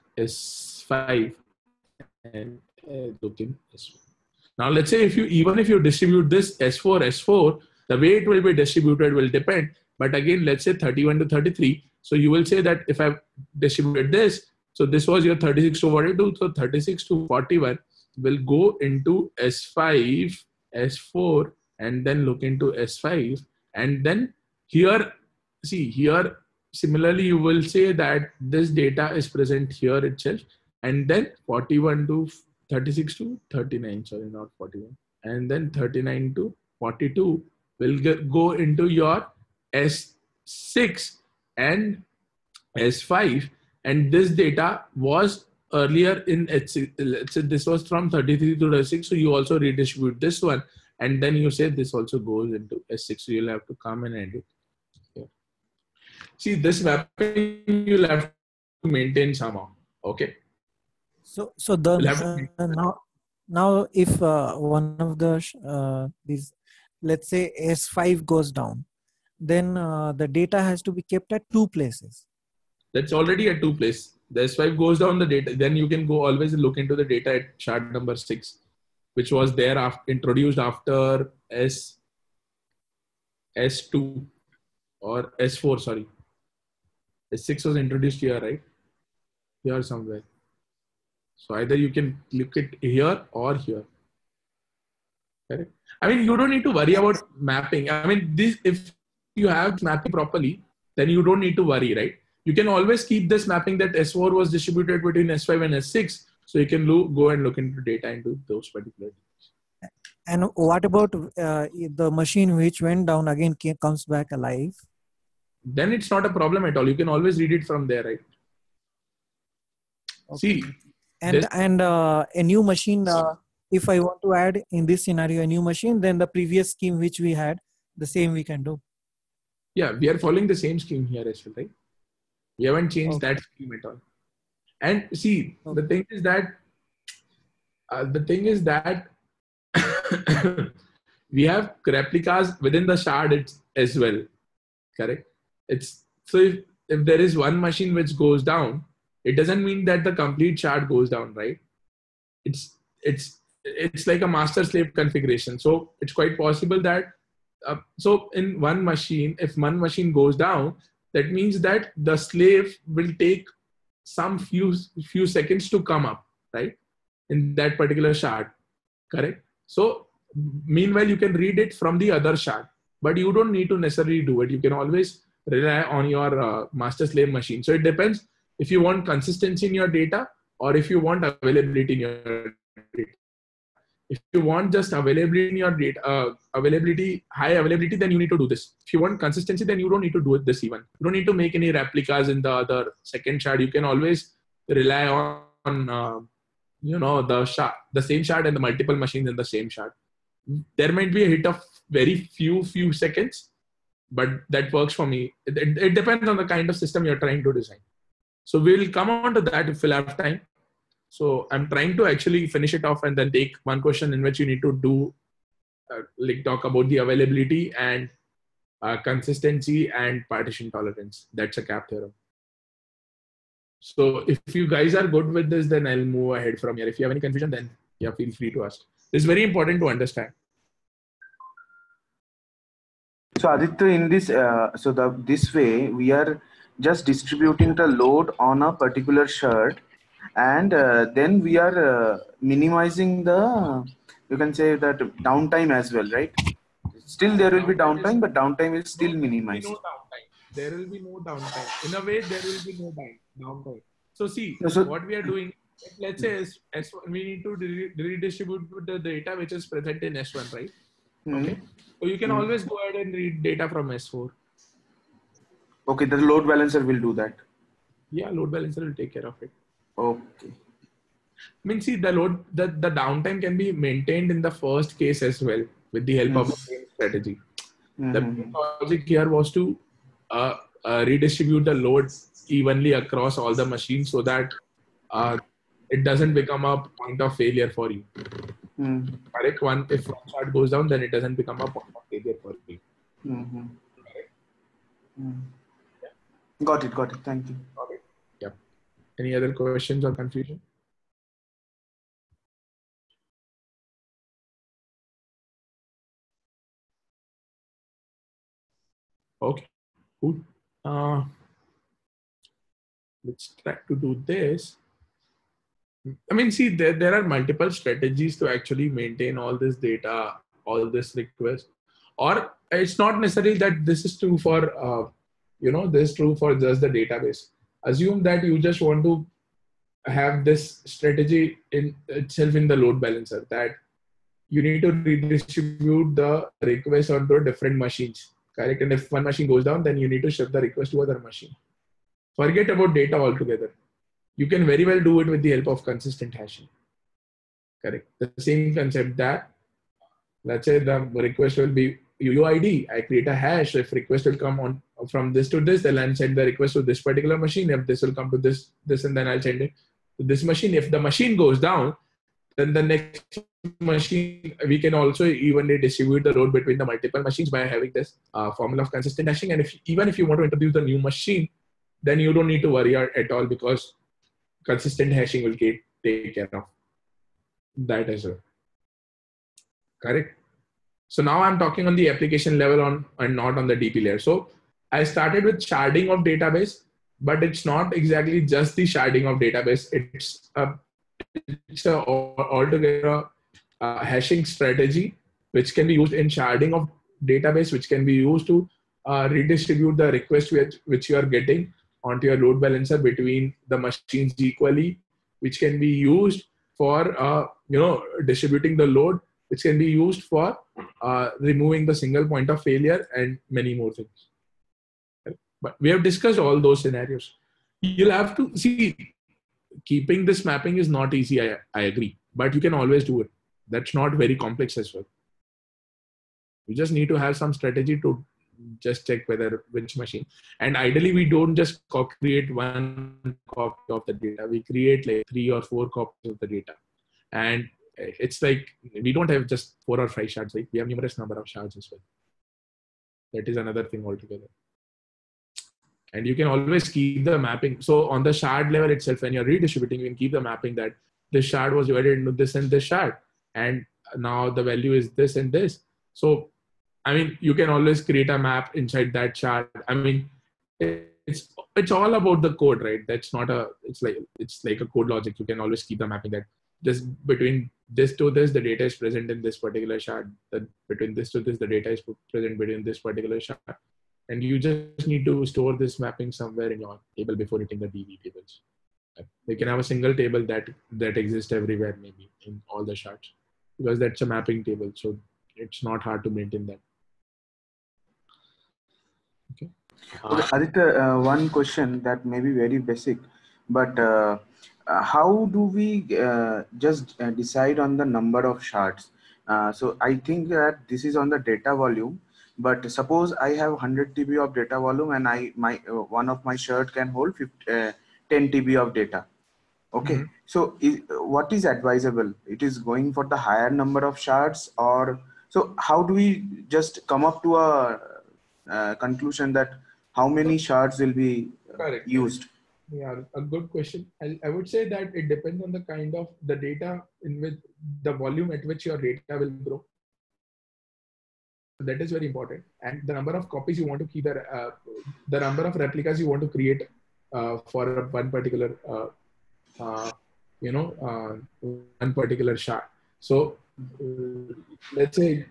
S5 and uh, look in S one. Now let's say if you, even if you distribute this S four, S four, the way it will be distributed will depend. But again, let's say thirty-one to thirty-three. So you will say that if I've distributed this, so this was your thirty-six to forty-two, so thirty-six to forty-one will go into S five, S four, and then look into S five. And then here, see here, similarly, you will say that this data is present here itself. And then forty-one to thirty-six to thirty-nine, sorry, not forty-one. And then thirty-nine to forty-two will get, go into your S six and S five. And this data was earlier in H six, let's say this was from thirty-three to thirty-six. So you also redistribute this one. And then you say this also goes into S six. So you'll have to come and edit here. See, this mapping you'll have to maintain somehow. Okay. So, so the uh, now, now if uh, one of the uh, these, let's say S five goes down, then uh, the data has to be kept at two places. That's already at two places. The S five goes down the data, then you can go always look into the data at shard number six, which was there after, introduced after S, S two or S four, sorry. S six was introduced here, right? Here somewhere. So either you can look at here or here. Correct? I mean, you don't need to worry about mapping. I mean, this, if you have mapping properly, then you don't need to worry, right? You can always keep this mapping that S four was distributed between S five and S six. So you can look, go and look into data into those particular things. And what about uh, the machine which went down again came, comes back alive? Then it's not a problem at all. You can always read it from there, right? Okay. See, and and uh, a new machine. Uh, if I want to add in this scenario a new machine, then the previous scheme which we had, the same we can do. Yeah, we are following the same scheme here as well, right? We haven't changed Okay. that scheme at all. And see, Okay. the thing is that uh, the thing is that we have replicas within the shard it's, as well. Correct. It's so if, if there is one machine which goes down, it doesn't mean that the complete shard goes down, right? It's it's it's like a master slave configuration. So it's quite possible that uh, so in one machine, if one machine goes down, that means that the slave will take some few few seconds to come up, right? In that particular shard, correct? So meanwhile, you can read it from the other shard, but you don't need to necessarily do it. You can always rely on your uh, master slave machine. So it depends if you want consistency in your data or if you want availability in your data. If you want just availability in your data, uh, availability, high availability, then you need to do this. If you want consistency, then you don't need to do it this even. You don't need to make any replicas in the other second shard. You can always rely on, uh, you know, the shard, the same shard and the multiple machines in the same shard. There might be a hit of very few, few seconds, but that works for me. It, it, it depends on the kind of system you're trying to design. So we'll come on to that if we'll have time. So I'm trying to actually finish it off and then take one question in which you need to do, uh, like talk about the availability and uh, consistency and partition tolerance. That's a CAP theorem. So if you guys are good with this, then I'll move ahead from here. If you have any confusion, then yeah, feel free to ask. It's very important to understand. So Aditya, in this, uh, so the this way we are just distributing the load on a particular shard, and uh, then we are uh, minimizing the, you can say that downtime as well, right? Still there will be Downtime downtime, is- but downtime is still No, there will be minimized. no downtime. There will be no downtime. In a way, there will be no down- downtime. So see, No, so- what we are doing, let's say S, S one, we need to re- redistribute the data which is present in S one, right? Hmm. Okay. So you can Hmm. always go ahead and read data from S four. Okay, the load balancer will do that. Yeah, load balancer will take care of it. Okay. I mean, see, the load, the, the downtime can be maintained in the first case as well with the help of the same strategy. The Mhm. logic here was to uh, uh, redistribute the load evenly across all the machines so that uh, it doesn't become a point of failure for you. Hmm. Correct? One, if one shard goes down, then it doesn't become a point of failure for you. Mhm. Hmm. Got it. Got it. Thank you. Okay. Yep. Any other questions or confusion? Okay, cool. Uh, let's try to do this. I mean, see, there, there are multiple strategies to actually maintain all this data, all this request. Or it's not necessarily that this is true for, uh, you know, this is true for just the database. Assume that you just want to have this strategy in itself in the load balancer, that you need to redistribute the request onto different machines. Correct? And if one machine goes down, then you need to shift the request to other machine. Forget about data altogether. You can very well do it with the help of consistent hashing. Correct. The same concept that, let's say the request will be U I D. I create a hash. If request will come on from this to this, then I'll send the request to this particular machine. If this will come to this, this, and then I'll send it to this machine. If the machine goes down, then the next machine, we can also evenly distribute the load between the multiple machines by having this uh, formula of consistent hashing. And if even if you want to introduce the new machine, then you don't need to worry at all, because consistent hashing will get, take care of that as well. Correct? So now I'm talking on the application level on and not on the D P layer. So I started with sharding of database, but it's not exactly just the sharding of database. It's a, it's a altogether uh, hashing strategy which can be used in sharding of database, which can be used to uh, redistribute the request which, which you are getting onto your load balancer between the machines equally, which can be used for uh, you know distributing the load, which can be used for uh, removing the single point of failure, and many more things. But we have discussed all those scenarios. You'll have to see, keeping this mapping is not easy, I, I agree, but you can always do it. That's not very complex as well. You just need to have some strategy to just check whether which machine. And ideally, we don't just create one copy of the data. We create like three or four copies of the data. And it's like, we don't have just four or five shards. Like we have numerous number of shards as well. That is another thing altogether. And you can always keep the mapping. So on the shard level itself, when you're redistributing, you can keep the mapping that this shard was divided into this and this shard. And now the value is this and this. So, I mean, you can always create a map inside that shard. I mean, it's it's all about the code, right? That's not a, it's like, it's like a code logic. You can always keep the mapping that this between this to this, the data is present in this particular shard. That between this to this, the data is present between this particular shard. And you just need to store this mapping somewhere in your table before hitting the D B tables. They can have a single table that that exists everywhere, maybe in all the shards, because that's a mapping table. So it's not hard to maintain that. Okay. Okay, Aditya, uh, one question that may be very basic, but uh, uh, how do we uh, just uh, decide on the number of shards? Uh, so I think that this is on the data volume, but suppose I have one hundred T B of data volume and I my uh, one of my shard can hold fifty, uh, ten T B of data. Okay, Mm-hmm. so is, what is advisable? It is going for the higher number of shards, or so how do we just come up to a uh, conclusion that how many shards will be Correct. used? Yeah, a good question. I, I would say that it depends on the kind of the data in which the volume at which your data will grow. That is very important. And the number of copies you want to keep, the, uh, the number of replicas you want to create uh, for one particular, uh, uh, you know, uh, one particular shard. So uh, let's say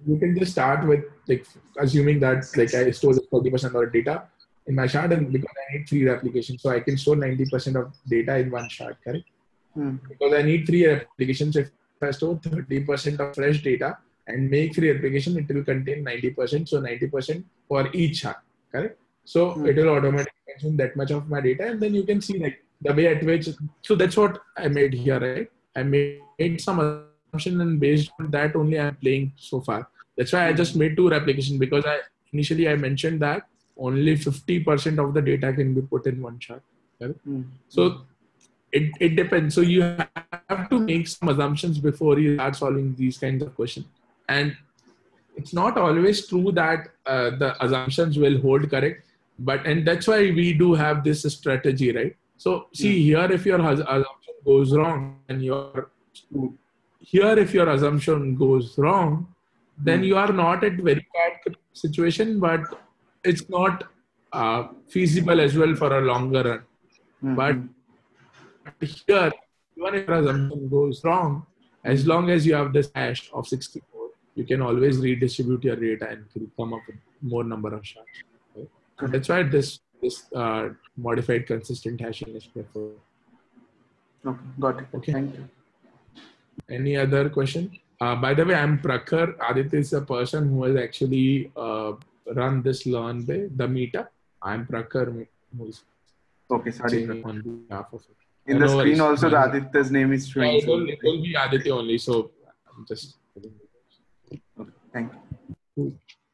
you can just start with like assuming that like I store forty percent of the data in my shard, and because I need three replications, so I can store ninety percent of data in one shard, correct? Hmm. Because I need three replications. If I store thirty percent of fresh data and make three replication, it will contain ninety percent. So ninety percent for each shard, correct? So Hmm. it will automatically consume that much of my data, and then you can see like the way at which. So that's what I made here, right? I made, made some assumption, and based on that only I'm playing so far. That's why I just made two replications, because I initially I mentioned that only fifty percent of the data can be put in one shard. Right? Hmm. So it, it depends. So you have to make some assumptions before you start solving these kinds of questions. And it's not always true that uh, the assumptions will hold correct, but and that's why we do have this strategy, right? So see here, if your as- assumption goes wrong and your here if your assumption goes wrong, then Hmm. you are not at very bad situation, but it's not uh, feasible as well for a longer run. Hmm. But here, even if your assumption goes wrong, as long as you have this hash of sixty-four, you can always redistribute your data and come up with more number of shards. Right? So that's why this this uh, modified consistent hashing is preferred. Okay, got it. Okay. Thank you. Any other question? Uh, by the way, I'm Prakhar. Aditya is a person who has actually uh, run this Learn Bay, the meetup. I'm Prakhar, who is Okay, sorry. saying on behalf of it. In Uh, the no screen worries. also, the My- Aditya's name is Yeah, showing. it will, it will be Aditya only. So I'm just. Okay, thank you. Cool.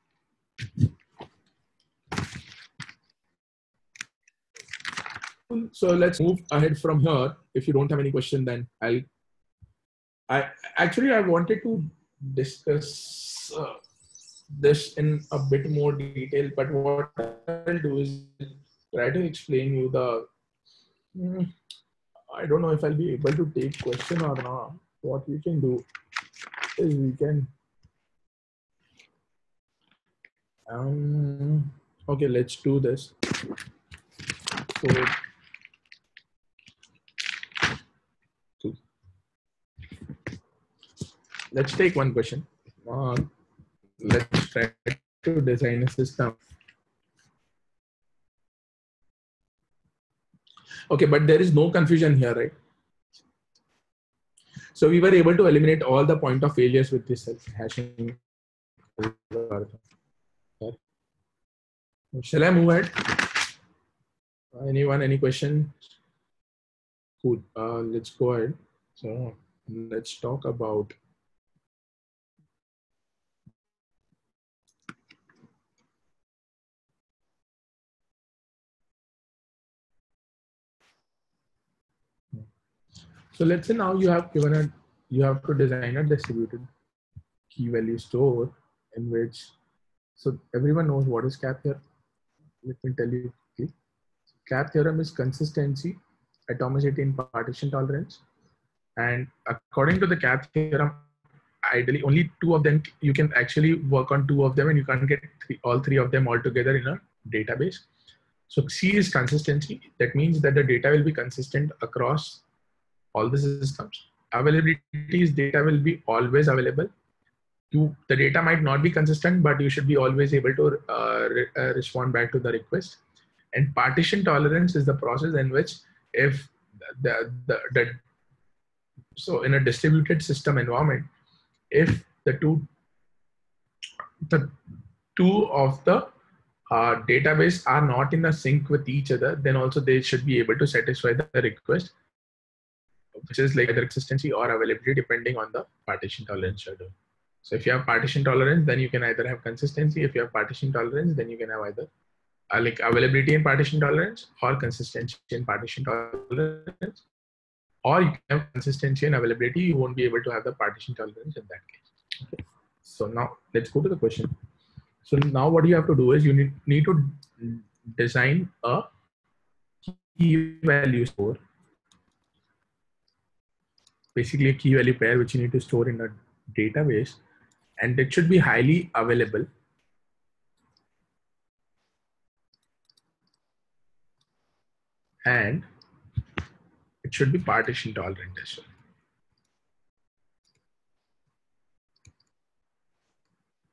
So let's move ahead from here. If you don't have any question, then I'll. I actually I wanted to discuss uh, this in a bit more detail, but what I'll do is try to explain you the. Hmm, I don't know if I'll be able to take question or not. What we can do is we can. Um, okay, let's do this. So, so let's take one question. Uh, let's try to design a system. Okay, but there is no confusion here, right? So we were able to eliminate all the point of failures with this hashing algorithm. Shall I move ahead? Anyone, any question? Cool. Uh, let's go ahead. So let's talk about. So let's say now you have given a, you have to design a distributed key value store in which, so everyone knows what is CAP theorem. Let me tell you quickly. CAP theorem is consistency, atomicity, and partition tolerance. And according to the CAP theorem, ideally only two of them, you can actually work on two of them and you can't get three, all three of them all together in a database. So C is consistency. That means that the data will be consistent across all the systems. Availability is data will be always available. You, the data might not be consistent, but you should be always able to uh, re, uh, respond back to the request. And partition tolerance is the process in which if the, the, the so in a distributed system environment, if the two the two of the uh, database are not in a sync with each other, then also they should be able to satisfy the request, which is like either consistency or availability depending on the partition tolerance you're doing. So if you have partition tolerance, then you can either have consistency. If you have partition tolerance, then you can have either uh, like availability and partition tolerance or consistency and partition tolerance, or you can have consistency and availability. You won't be able to have the partition tolerance in that case. Okay. So now let's go to the question. So now what you have to do is you need, need to design a key value store, basically a key value pair which you need to store in a database, and it should be highly available. And it should be partition tolerant as well.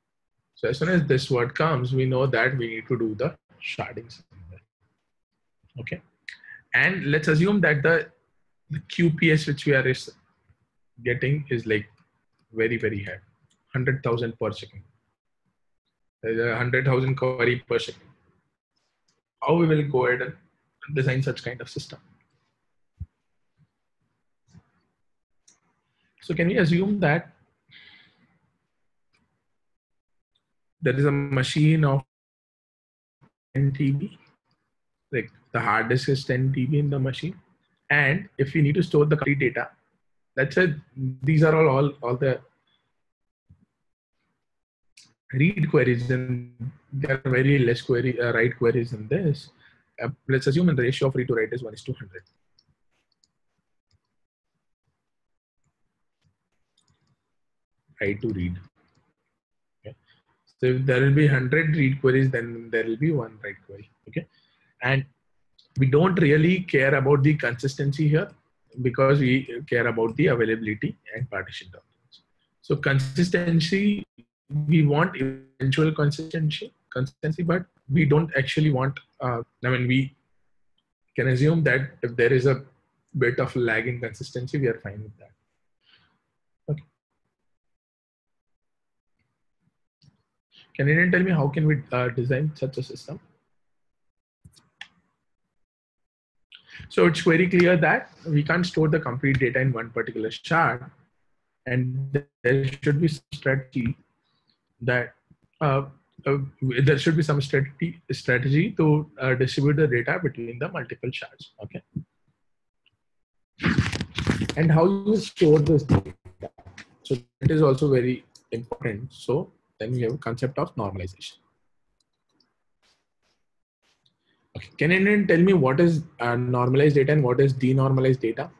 So as soon as this word comes, we know that we need to do the sharding somewhere. Okay. And let's assume that the, the Q P S which we are getting is like very, very high, one hundred thousand per second. There's a one hundred thousand query per second. How we will go ahead and design such kind of system? So can we assume that there is a machine of ten T B, like the hard disk is ten T B in the machine, and if we need to store the complete data, let's say these are all all, all the read queries, and there are very less query uh, write queries in this. Uh, let's assume the ratio of read to write is one is to one hundred. Write to read. Okay. So if there will be one hundred read queries, then there will be one write query. Okay. And we don't really care about the consistency here because we care about the availability and partition tolerance. So consistency, we want eventual consistency, consistency, but we don't actually want, uh, I mean, we can assume that if there is a bit of lag in consistency, we are fine with that. Okay. Can anyone tell me how can we uh, design such a system? So it's very clear that we can't store the complete data in one particular shard, and there should be some strategy that uh, uh, there should be some strategy strategy to uh, distribute the data between the multiple shards. Okay. And how you store this data? So it is also very important. So then we have a concept of normalization. Okay. Can anyone tell me what is uh, normalized data and what is denormalized data?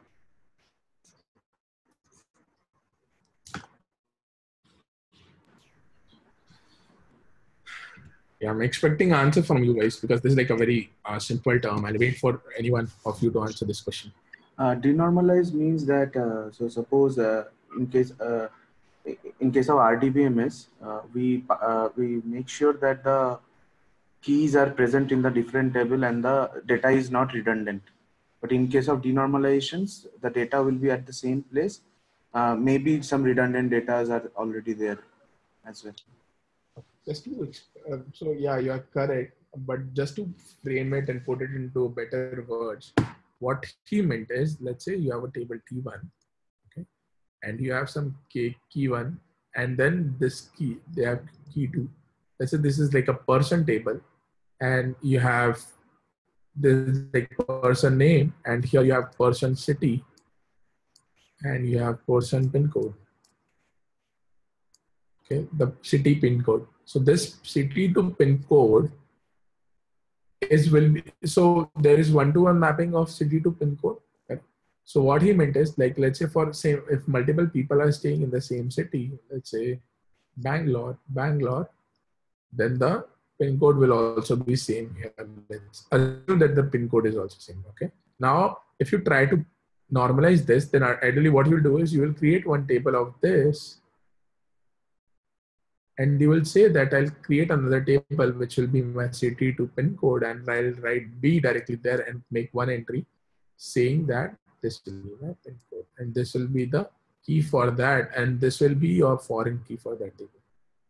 Yeah, I'm expecting an answer from you guys because this is like a very uh, simple term. I'll wait for anyone of you to answer this question. Uh, denormalize means that, uh, so suppose uh, in case uh, in case of R D B M S, uh, we uh, we make sure that the keys are present in the different table and the data is not redundant. But in case of denormalizations, the data will be at the same place. Uh, maybe some redundant data are already there as well. Just to, uh, so yeah, you are correct. But just to frame it and put it into better words, what he meant is, let's say you have a table T one, okay, and you have some key, key one, and then this key, they have key two. Let's say this is like a person table, and you have this like person name, and here you have person city, and you have person pin code. Okay, the city pin code. So this city to pin code is will be, so there is one-to-one mapping of city to pin code. Okay? So what he meant is, like, let's say for same, if multiple people are staying in the same city, let's say Bangalore, Bangalore, then the pin code will also be same here. Let's assume that the pin code is also same. Okay. Now, if you try to normalize this, then ideally what you'll do is you will create one table of this, and you will say that I'll create another table which will be my city to pin code, and I'll write B directly there and make one entry saying that this will be my pin code, and this will be the key for that, and this will be your foreign key for that table.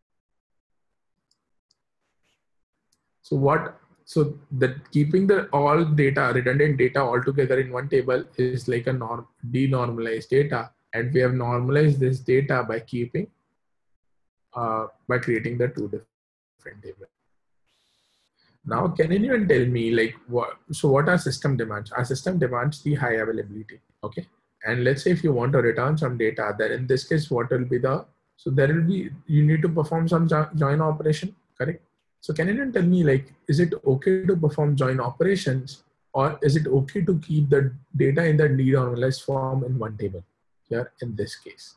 So what? So that keeping the all data, redundant data all together in one table is like a norm, denormalized data, and we have normalized this data by keeping, uh, by creating the two different tables. Now, can anyone tell me, like, what? So what our system demands? Our system demands the high availability. Okay, and let's say if you want to return some data, then in this case, what will be the? So there will be, you need to perform some join operation, correct? So can anyone tell me, like, is it okay to perform join operations, or is it okay to keep the data in the denormalized form in one table here in this case?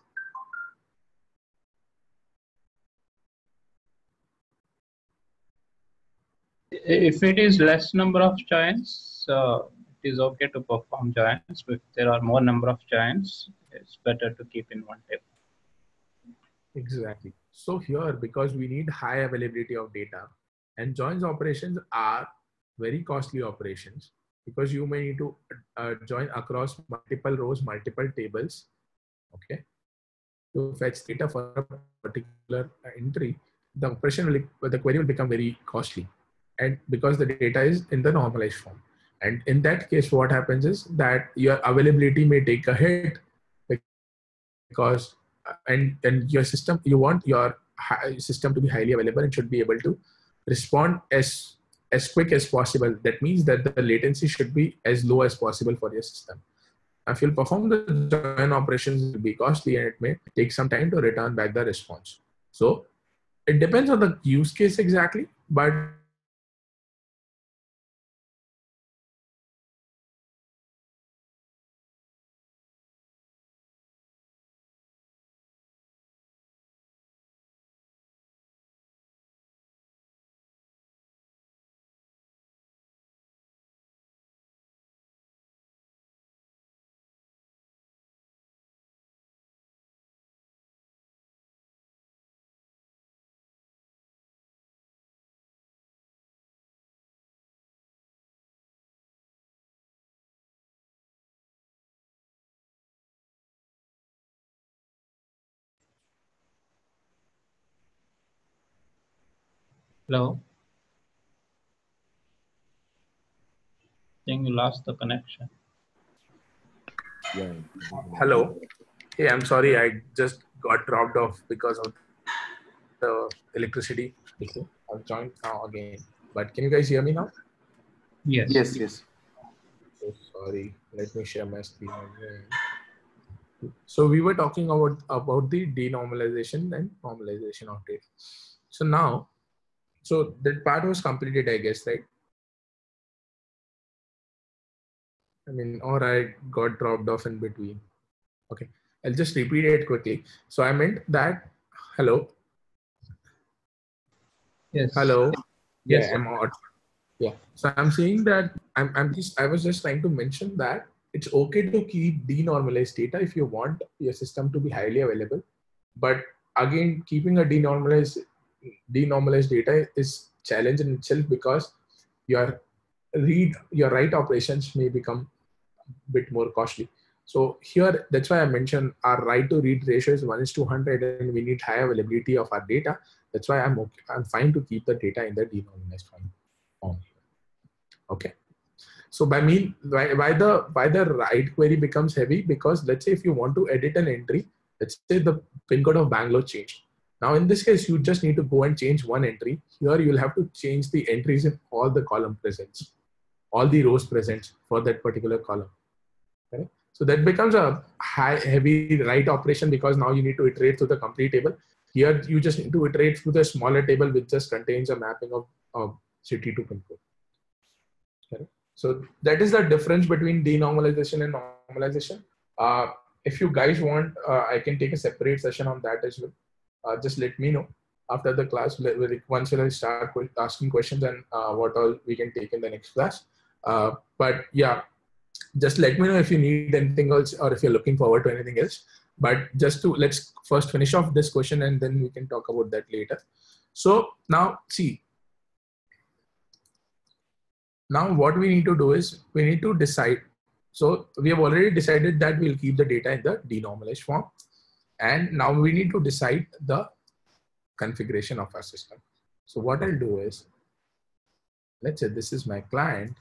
If it is less number of joins, uh, it is okay to perform joins. If there are more number of joins, it's better to keep in one table. Exactly. So here, because we need high availability of data, and joins operations are very costly operations because you may need to uh, join across multiple rows, multiple tables, okay, to fetch data for a particular entry. The operation will, the query will become very costly, and because the data is in the normalized form. And in that case, what happens is that your availability may take a hit because and and your system, you want your system to be highly available and should be able to respond as as quick as possible. That means that the latency should be as low as possible for your system. If you'll perform the join operations, it will be costly and it may take some time to return back the response. So it depends on the use case exactly, but Hello. I think you lost the connection. Yeah. hello. Hey, I'm sorry, I just got dropped off because of the electricity issue. I've joined now again. But can you guys hear me now? Yes. Yes, yes. Oh, sorry. Let me share my screen again. So we were talking about about the denormalization and normalization of data. So now, so that part was completed, I guess, right? I mean, or I got dropped off in between. Okay, I'll just repeat it quickly. So I meant that, hello, Yes. hello, Yes. yeah, I'm out. Yeah, so I'm saying that I'm, I'm just, I was just trying to mention that it's okay to keep denormalized data if you want your system to be highly available. But again, keeping a denormalized, denormalized data is challenge in itself because your read, your write operations may become a bit more costly. So here, that's why I mentioned our write to read ratio is one is to one hundred and we need high availability of our data. That's why I'm okay, I'm fine to keep the data in the denormalized form. Okay. So by mean, why, why the why the write query becomes heavy? Because let's say if you want to edit an entry, let's say the pin code of Bangalore changed. Now in this case, you just need to go and change one entry. Here you'll have to change the entries in all the column presents, all the rows presents for that particular column. Okay? So that becomes a high heavy write operation because now you need to iterate through the complete table. Here you just need to iterate through the smaller table which just contains a mapping of, of city to pin code. Okay? So that is the difference between denormalization and normalization. Uh, if you guys want, uh, I can take a separate session on that as well. Uh, just let me know after the class. Once I start asking questions and uh, what all we can take in the next class. Uh, but yeah, just let me know if you need anything else or if you're looking forward to anything else. But just to let's first finish off this question and then we can talk about that later. So now see. Now what we need to do is we need to decide. So we have already decided that we'll keep the data in the denormalized form. And now we need to decide the configuration of our system. So what I'll do is, let's say this is my client.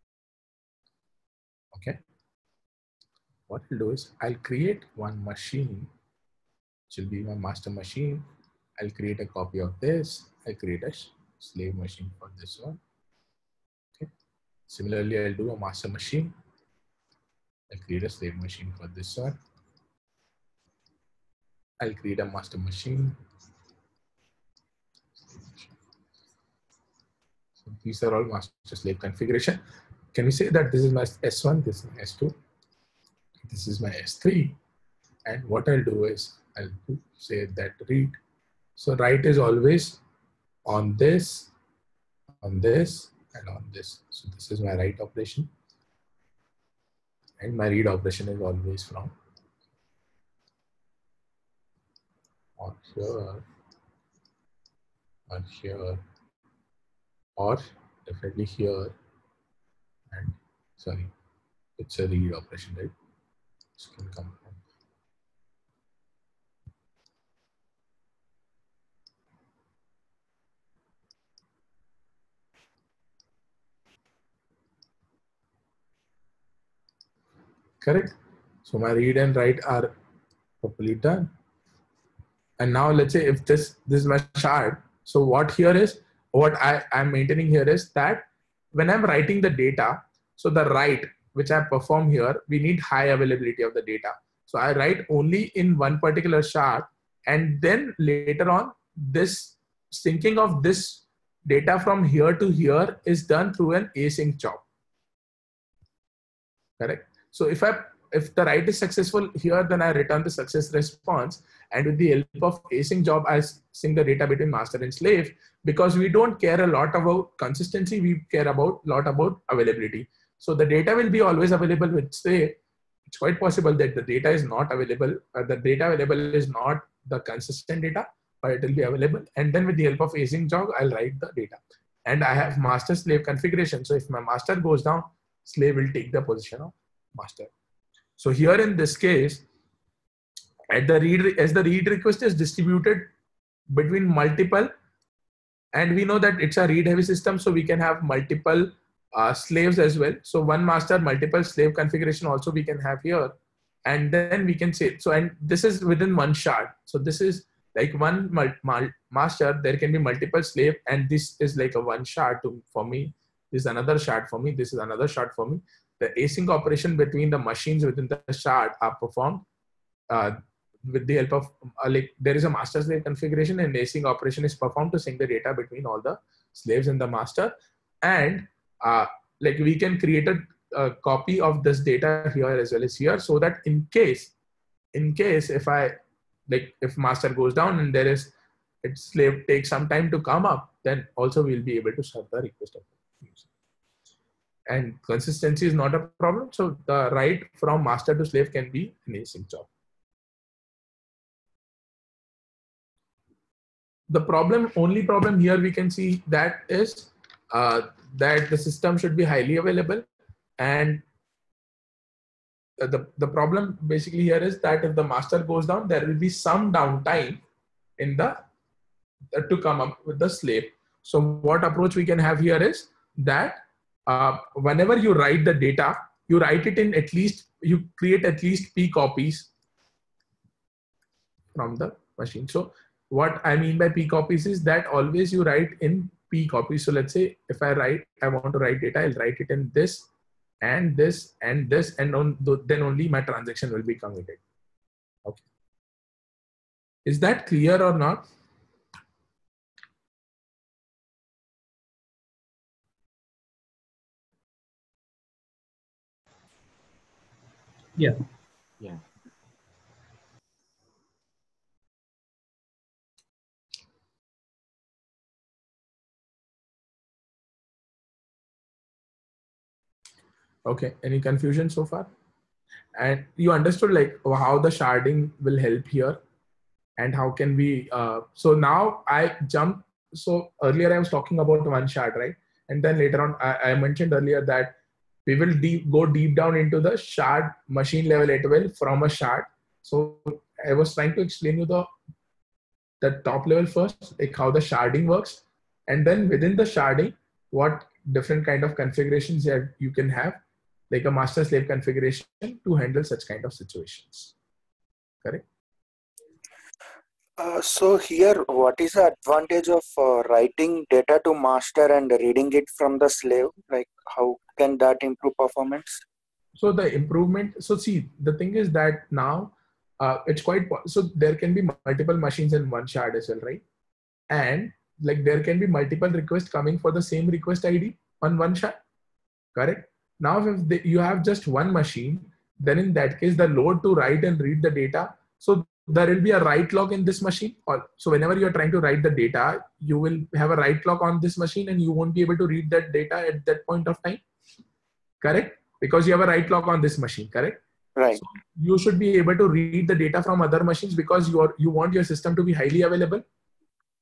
Okay. What I'll do is I'll create one machine, which will be my master machine. I'll create a copy of this. I'll create a slave machine for this one. Okay. Similarly, I'll do a master machine. I'll create a slave machine for this one. I'll create a master machine. So these are all master slave configuration. Can we say that this is my S one, this is my S two, this is my S three, and what I'll do is I'll say that read. So write is always on this, on this, and on this. So this is my write operation, and my read operation is always from on here or here, or definitely here, and sorry, it's a read operation, right? This can come from. Correct. So my read and write are properly done. And now let's say if this this is my shard. So what here is what I am maintaining here is that when I'm writing the data, so the write which I perform here, we need high availability of the data. So I write only in one particular shard, and then later on this syncing of this data from here to here is done through an async job. Correct. So if I if the write is successful here, then I return the success response, and with the help of async job, I sync the data between master and slave, because we don't care a lot about consistency. We care about lot about availability. So the data will be always available with slave. It's quite possible that the data is not available. Uh, the data available is not the consistent data, but it will be available. And then with the help of async job, I'll write the data. And I have master slave configuration. So if my master goes down, slave will take the position of master. So here in this case, at the read, as the read request is distributed between multiple, and we know that it's a read heavy system, so we can have multiple uh, slaves as well. So one master, multiple slave configuration also we can have here. And then we can say, so, and this is within one shard. So this is like one master, there can be multiple slave, and this is like a one shard to, for me. This is another shard for me. This is another shard for me. The async operation between the machines within the shard are performed uh, with the help of, uh, like there is a master slave configuration, and async operation is performed to sync the data between all the slaves and the master. And uh, like we can create a, a copy of this data here as well as here, so that in case, in case if I, like if master goes down and there is, its slave takes some time to come up, then also we'll be able to serve the request of the user. And consistency is not a problem. So the write from master to slave can be an async job. The problem, only problem here we can see that is uh, that the system should be highly available. And the, the problem basically here is that if the master goes down, there will be some downtime in the uh, to come up with the slave. So what approach we can have here is that Uh, whenever you write the data, you write it in at least, you create at least P copies from the machine. So what I mean by P copies is that always you write in P copies. So let's say if I write, I want to write data, I'll write it in this and this and this, and on, then only my transaction will be committed. Okay. Is that clear or not? Yeah. Yeah. Okay. Any confusion so far? And you understood like how the sharding will help here, and how can we, uh, so now I jump. So earlier I was talking about one shard, right? And then later on, I, I mentioned earlier that we will deep, go deep down into the shard machine level as well from a shard. So I was trying to explain you the, the top level first, like how the sharding works. And then within the sharding, what different kind of configurations that you can have, like a master slave configuration to handle such kind of situations. Correct? Uh, so here, what is the advantage of uh, writing data to master and reading it from the slave? Like, how can that improve performance? So the improvement, so see, the thing is that now uh, it's quite, so there can be multiple machines in one shard as well, right? And like there can be multiple requests coming for the same request I D on one shard, correct? Now if they, you have just one machine, then in that case, the load to write and read the data, so there will be a write log in this machine. Or, so whenever you're trying to write the data, you will have a write log on this machine and you won't be able to read that data at that point of time, correct? Because you have a write log on this machine, correct? Right. So you should be able to read the data from other machines because you are, you want your system to be highly available.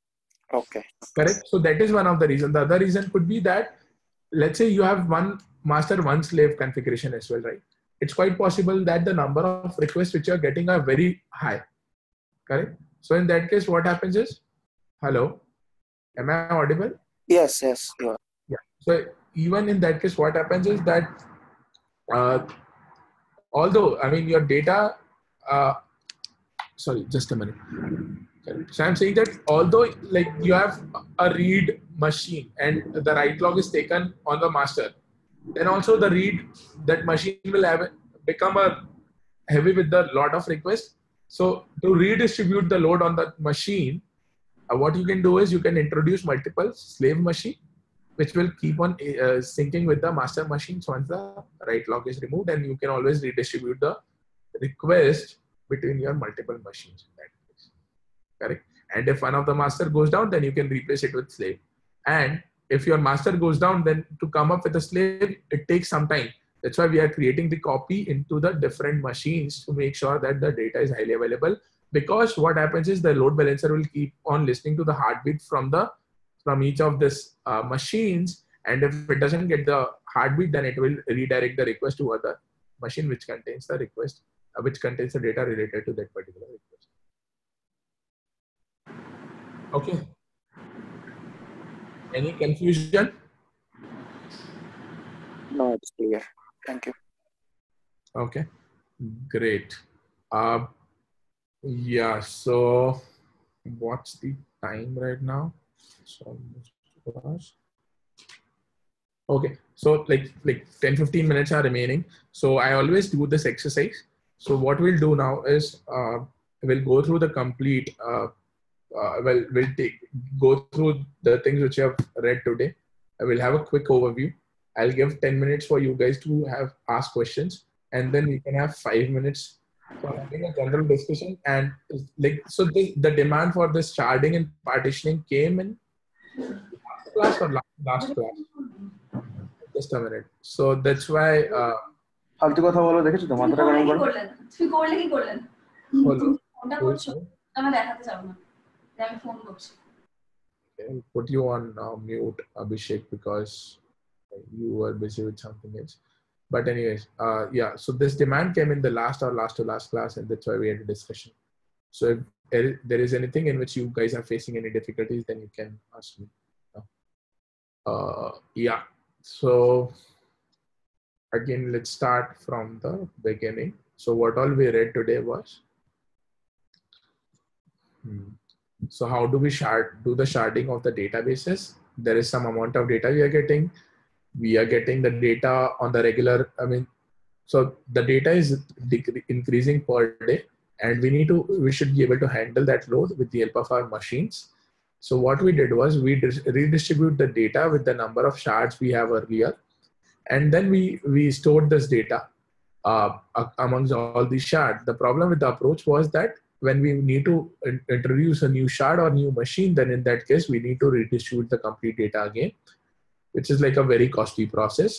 Okay. Correct. So that is one of the reasons. The other reason could be that, let's say you have one master, one slave configuration as well, right? It's quite possible that the number of requests which you're getting are very high. Correct. So in that case, what happens is, hello, am I audible? Yes, yes, you are. Yeah. So even in that case, what happens is that, uh, although, I mean, your data, uh, sorry, just a minute. So I'm saying that although like you have a read machine and the write log is taken on the master, then also the read, that machine will have become a heavy with the lot of requests. So to redistribute the load on the machine, uh, what you can do is you can introduce multiple slave machine, which will keep on uh, syncing with the master machine. So once the write log is removed, and you can always redistribute the request between your multiple machines in that case. Correct. And if one of the master goes down, then you can replace it with slave. And if your master goes down, then to come up with a slave, it takes some time. That's why we are creating the copy into the different machines to make sure that the data is highly available. Because what happens is the load balancer will keep on listening to the heartbeat from the from each of these uh, machines. And if it doesn't get the heartbeat, then it will redirect the request to other machine which contains the request, uh, which contains the data related to that particular request. Okay. Any confusion? No, it's clear. Thank you. Okay, great. Uh, yeah, so what's the time right now? It's almost two hours. Okay, so like like ten fifteen minutes are remaining. So I always do this exercise. So what we'll do now is uh, we'll go through the complete, uh, uh, well, we'll take, go through the things which you have read today. I will have a quick overview. I'll give ten minutes for you guys to have ask questions, and then we can have five minutes for having a general discussion. And like, so the, the demand for this sharding and partitioning came in last class or last, last class? Just a minute. So that's why. Uh, ফালতু কথা বলো দেখেছো তো মাথাটা গরম করো তুমি করলে কি করলেন হলো ফোনটা করছো আমি দেখাতে চাও না আমি ফোন করছি I'll put you on uh, mute, Abhishek, because you were busy with something else. But anyways, uh, yeah, so this demand came in the last or last to last class, and that's why we had a discussion. So if there is anything in which you guys are facing any difficulties, then you can ask me. Uh, yeah, so again, let's start from the beginning. So what all we read today was, hmm. So how do we shard, do the sharding of the databases? There is some amount of data we are getting. We are getting the data on the regular, I mean, so the data is increasing per day, and we need to, we should be able to handle that load with the help of our machines. So what we did was we redistribute the data with the number of shards we have earlier. And then we, we stored this data uh, amongst all these shards. The problem with the approach was that when we need to in introduce a new shard or new machine, then in that case, we need to redistribute the complete data again, which is like a very costly process.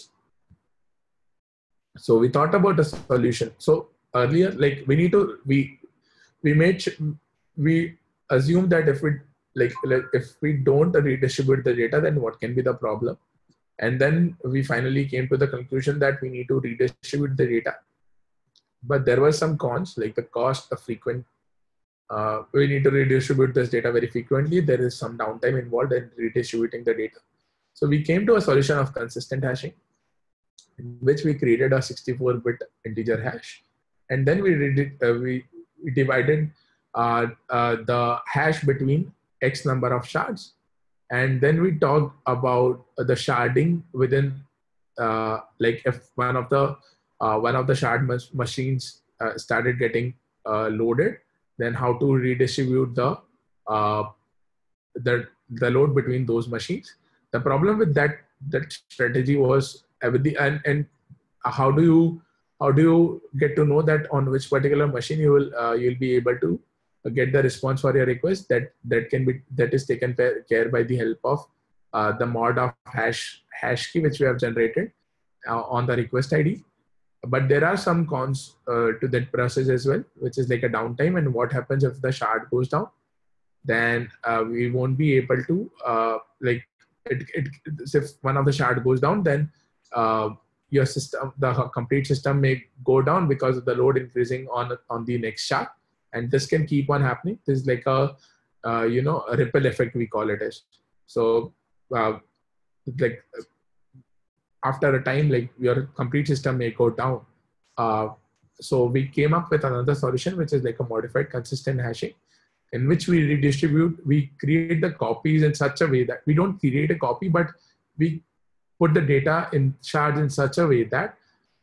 So we thought about a solution. So earlier, like we need to, we, we made, we assume that if we, like, like if we don't redistribute the data, then what can be the problem? And then we finally came to the conclusion that we need to redistribute the data. But there were some cons, like the cost of frequent, uh, we need to redistribute this data very frequently. There is some downtime involved in redistributing the data. So we came to a solution of consistent hashing, in which we created a sixty-four bit integer hash. And then we, uh, we, we divided uh, uh, the hash between X number of shards. And then we talked about the sharding within, uh, like if one of the uh, one of the shard machines uh, started getting uh, loaded, then how to redistribute the uh, the the load between those machines. The problem with that that strategy was uh, with the and and how do you how do you get to know that on which particular machine you will uh, you'll be able to get the response for your request? That that can be that is taken care by the help of uh, the mod of hash hash key which we have generated uh, on the request I D. But there are some cons uh, to that process as well, which is like a downtime. And what happens if the shard goes down? then uh, we won't be able to uh, like it, it, if one of the shard goes down, then uh, your system, the complete system may go down because of the load increasing on on the next shard, and this can keep on happening. This is like a uh, you know a ripple effect, we call it as. So uh, like after a time, like your complete system may go down. Uh, so we came up with another solution, which is like a modified consistent hashing, in which we redistribute, we create the copies in such a way that we don't create a copy, but we put the data in shards in such a way that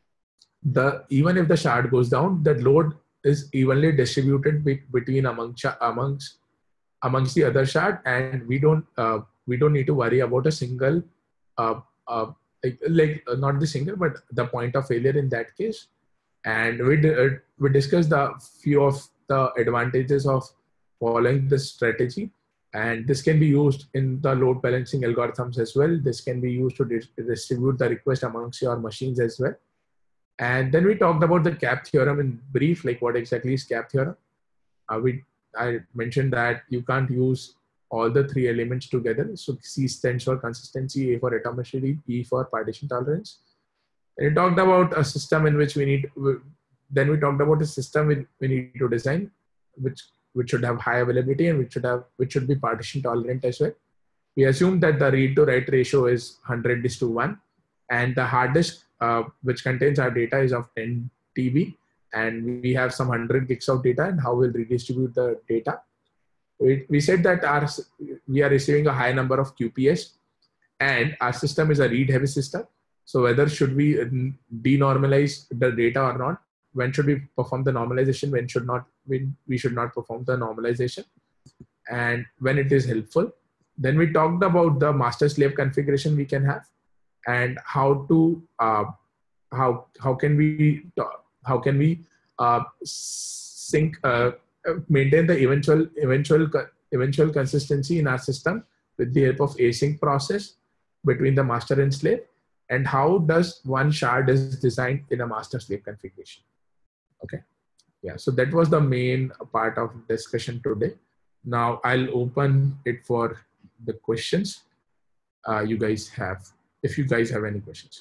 the even if the shard goes down, the load is evenly distributed be, between amongst amongst amongst the other shard, and we don't uh, we don't need to worry about a single uh, uh, like, like uh, not the single but the point of failure in that case. And we uh, we discussed the few of the advantages of following this strategy, and this can be used in the load balancing algorithms as well. This can be used to dis distribute the request amongst your machines as well. And then we talked about the CAP theorem in brief, like what exactly is CAP theorem. Uh, we I mentioned that you can't use all the three elements together. So C stands for consistency, A for atomicity, E for partition tolerance. And we talked about a system in which we need, then we talked about a system we, we need to design, which which should have high availability and which should have which should be partition tolerant as well. We assume that the read to write ratio is one hundred is to one, and the hard disk uh, which contains our data is of ten T B, and we have some one hundred gigs of data, and how we'll redistribute the data. We, we said that our we are receiving a high number of Q P S, and our system is a read heavy system. So whether should we denormalize the data or not? When should we perform the normalization? When should not? When we should not perform the normalization? And when it is helpful. Then we talked about the master slave configuration we can have, and how to uh, how how can we how can we uh, sync uh, maintain the eventual eventual eventual consistency in our system with the help of async process between the master and slave. And how does one shard is designed in a master slave configuration? Okay, yeah. So that was the main part of discussion today. Now I'll open it for the questions uh, you guys have, if you guys have any questions.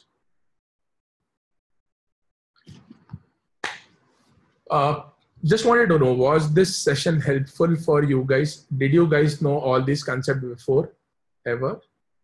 Uh, just wanted to know, was this session helpful for you guys? Did you guys know all these concepts before ever?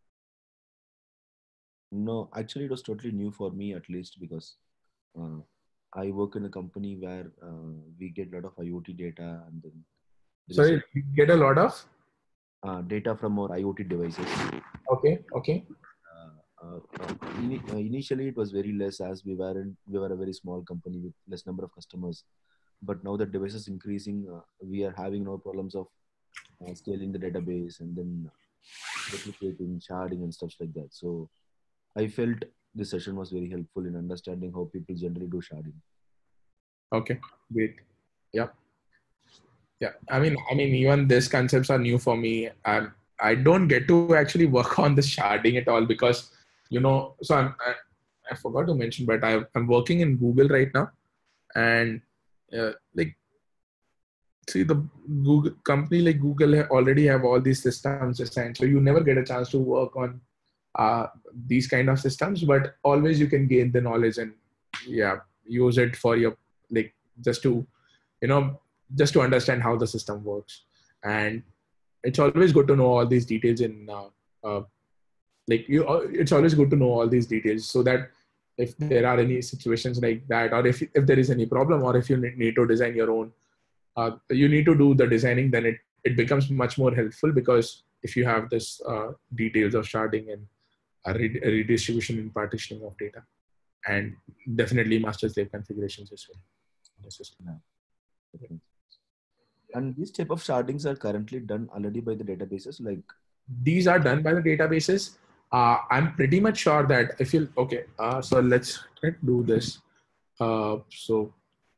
No, actually, it was totally new for me, at least, because uh, I work in a company where uh, we get a lot of IoT data, and then sorry, you get a lot of uh, data from our IoT devices. Okay, okay. Uh, uh, in, uh, initially, it was very less, as we were in, we were a very small company with less number of customers. But now that device is increasing, uh, we are having no problems of uh, scaling the database and then replicating, sharding, and stuff like that. So I felt this session was very helpful in understanding how people generally do sharding. Okay, great. Yeah. Yeah. I mean, I mean, even these concepts are new for me. I I don't get to actually work on the sharding at all because, you know, so I'm, I, I forgot to mention, but I, I'm working in Google right now, and uh, like, see, the Google company like Google already have all these systems designed, so you never get a chance to work on uh, these kind of systems, but always you can gain the knowledge and yeah, use it for your, like, just to, you know, just to understand how the system works. And it's always good to know all these details in uh, uh, like you, it's always good to know all these details so that if there are any situations like that, or if, if there is any problem, or if you need to design your own, uh, you need to do the designing, then it, it becomes much more helpful, because if you have this uh, details of sharding and a redistribution and partitioning of data, and definitely master slave configurations as well in the system. Yeah. And these type of shardings are currently done already by the databases. Like these are done by the databases. Uh, I'm pretty much sure that if you okay, uh, so let's try to do this. Uh, so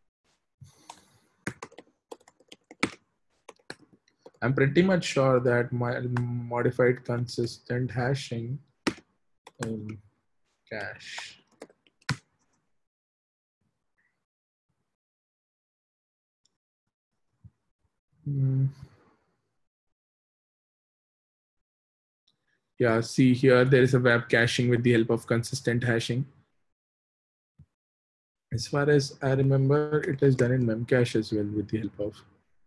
I'm pretty much sure that my modified consistent hashing in cache. Hmm. Yeah, see here, there is a web caching with the help of consistent hashing. As far as I remember, it is done in Memcache as well with the help of.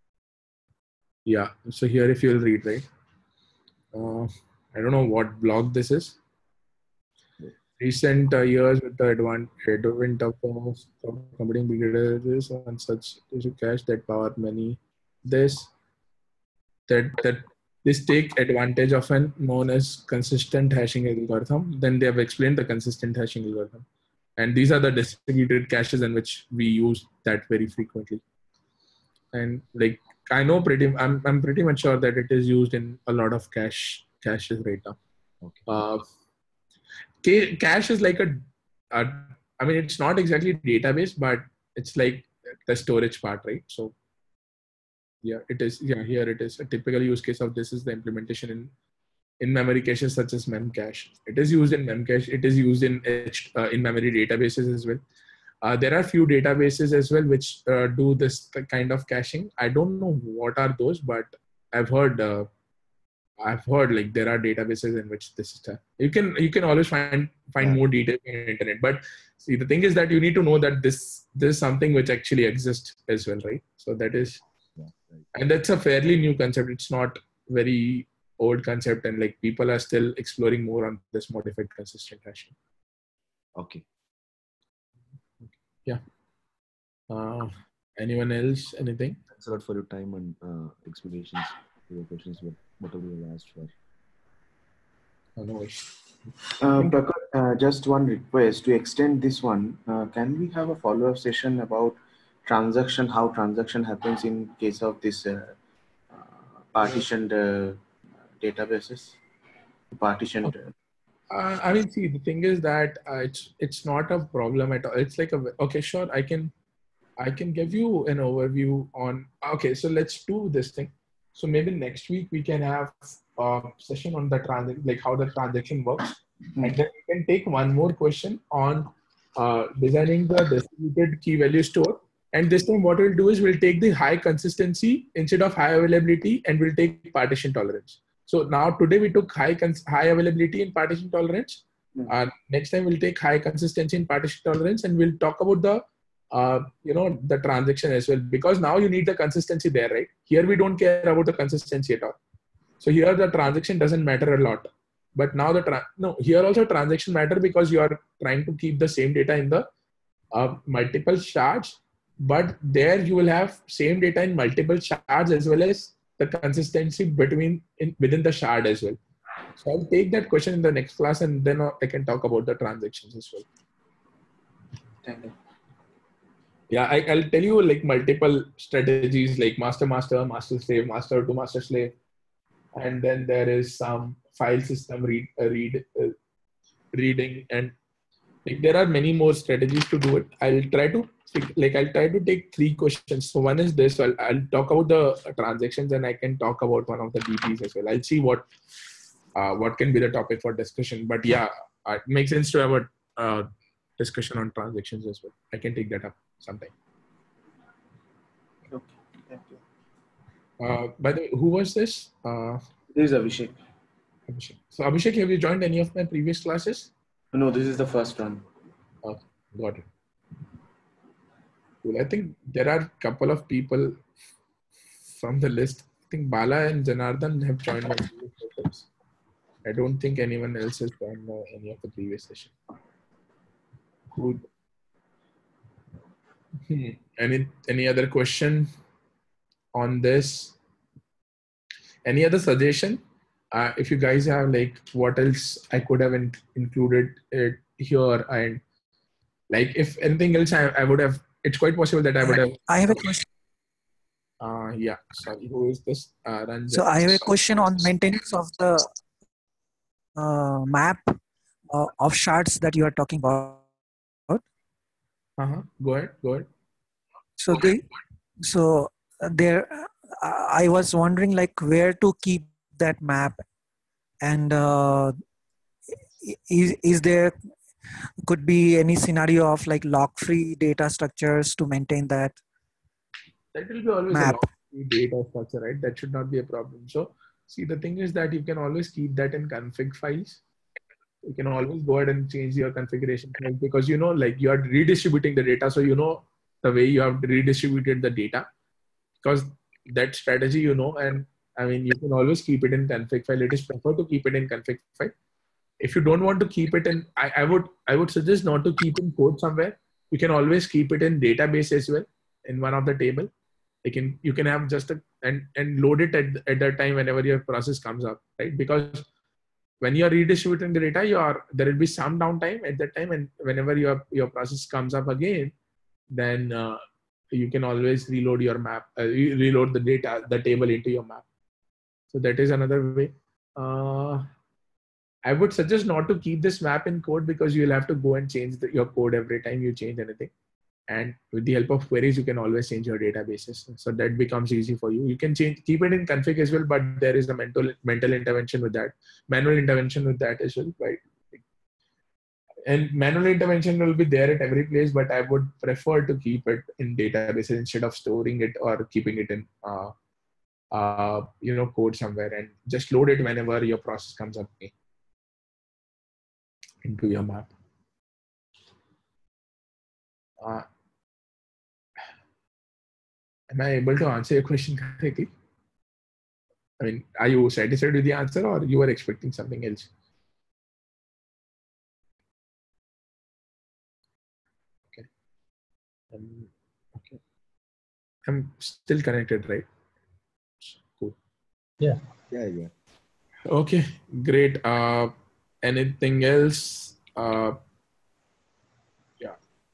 Yeah, so here if you'll read, right? Uh, I don't know what blog this is. Recent uh, years with the advent, advent of uh, computing big data and such is a cache that power many. This that that this take advantage of an known as consistent hashing algorithm. Then they have explained the consistent hashing algorithm. And these are the distributed caches in which we use that very frequently. And like I know pretty, I'm I'm pretty much sure that it is used in a lot of cache caches right now. Okay. Uh, ca- cache is like a, a, I mean, it's not exactly database, but it's like the storage part, right? So yeah, it is. Yeah, here it is. A typical use case of this is the implementation in in-memory caches such as Memcache. It is used in Memcache. It is used in uh, in-memory databases as well. Uh, there are few databases as well which uh, do this kind of caching. I don't know what are those, but I've heard uh, I've heard like there are databases in which this is done. You can you can always find find Yeah. more details on the internet. But see, the thing is that you need to know that this this is something which actually exists as well, right? So that is, Yeah, right. and that's a fairly new concept. It's not very old concept, and like people are still exploring more on this modified consistent hashing. Okay. Yeah. Uh, anyone else? Anything? Thanks a lot for your time and uh, explanations. Your questions, what whatever you asked for. Oh, no worries. Uh, Prakat, uh, just one request to extend this one. Uh, can we have a follow-up session about transaction, how transaction happens in case of this uh, uh, partitioned uh, databases? Partitioned. Uh, Uh, I mean, see, the thing is that uh, it's it's not a problem at all. It's like a okay, sure. I can I can give you an overview on. Okay, so let's do this thing. So maybe next week we can have a session on the transaction, like how the transaction works, and then we can take one more question on uh, designing the distributed key value store. And this time, what we'll do is we'll take the high consistency instead of high availability, and we'll take partition tolerance. So now today we took high cons- high availability and partition tolerance. Uh, next time we'll take high consistency and partition tolerance, and we'll talk about the uh, you know the transaction as well, because now you need the consistency there, right? Here we don't care about the consistency at all. So here the transaction doesn't matter a lot. But now the tra- no here also transaction matter because you are trying to keep the same data in the uh, multiple shards, but there you will have same data in multiple shards as well as the consistency between in, within the shard as well. So I'll take that question in the next class, and then I can talk about the transactions as well. Thank you. Yeah, I, I'll tell you like multiple strategies like master master, master slave, master to master slave, and then there is some file system read uh, read uh, reading, and like there are many more strategies to do it. I'll try to like I'll try to take three questions. So one is this. So I'll, I'll talk about the transactions, and I can talk about one of the D Ps as well. I'll see what uh, what can be the topic for discussion. But yeah, uh, it makes sense to have a uh, discussion on transactions as well. I can take that up sometime. Okay. Thank you. Uh, by the way, who was this? Uh, This is Abhishek. Abhishek. So Abhishek, have you joined any of my previous classes? No, this is the first one. Okay, got it. Cool. I think there are a couple of people from the list. I think Bala and Janardhan have joined my previous sessions. I don't think anyone else has joined uh, any of the previous session. Good. Hmm. Any any other question on this? Any other suggestion? Uh, if you guys have like what else I could have in, included it here, and like if anything else I, I would have, it's quite possible that I would have. I have a question. Uh, yeah, sorry, who is this? Uh, Ranjan. So I have a question on maintenance of the uh, map uh, of shards that you are talking about. Uh-huh. Go ahead, go ahead. So the so there, uh, I was wondering like where to keep that map, and uh, is is there could be any scenario of like lock-free data structures to maintain that That will be always map? a lock data structure, right? That should not be a problem. So See, the thing is that you can always keep that in config files. You can always go ahead and change your configuration files because, you know, like you are redistributing the data. So, you know, the way you have redistributed the data, because that strategy, you know, and I mean, you can always keep it in config file. It is preferred to keep it in config file. If you don't want to keep it in, I, I would I would suggest not to keep in code somewhere. You can always keep it in database as well in one of the table. You can you can have just a and and load it at at that time whenever your process comes up, right? Because when you are redistributing the data, you are there will be some downtime at that time, and whenever your your process comes up again, then uh, you can always reload your map, uh, reload the data, the table into your map. So that is another way. Uh, I would suggest not to keep this map in code because you'll have to go and change the, your code every time you change anything. And with the help of queries, you can always change your databases. So that becomes easy for you. You can change, keep it in config as well, but there is a mental mental intervention with that, manual intervention with that as well, right? And manual intervention will be there at every place, but I would prefer to keep it in databases instead of storing it or keeping it in, uh, uh, you know, code somewhere, and just load it whenever your process comes up into your map. Uh, Am I able to answer your question correctly? I mean, are you satisfied with the answer or you were expecting something else? Okay. Um, okay. I'm still connected, right? Cool. Yeah. Yeah, yeah. Okay, great. Uh, anything else? Uh, yeah.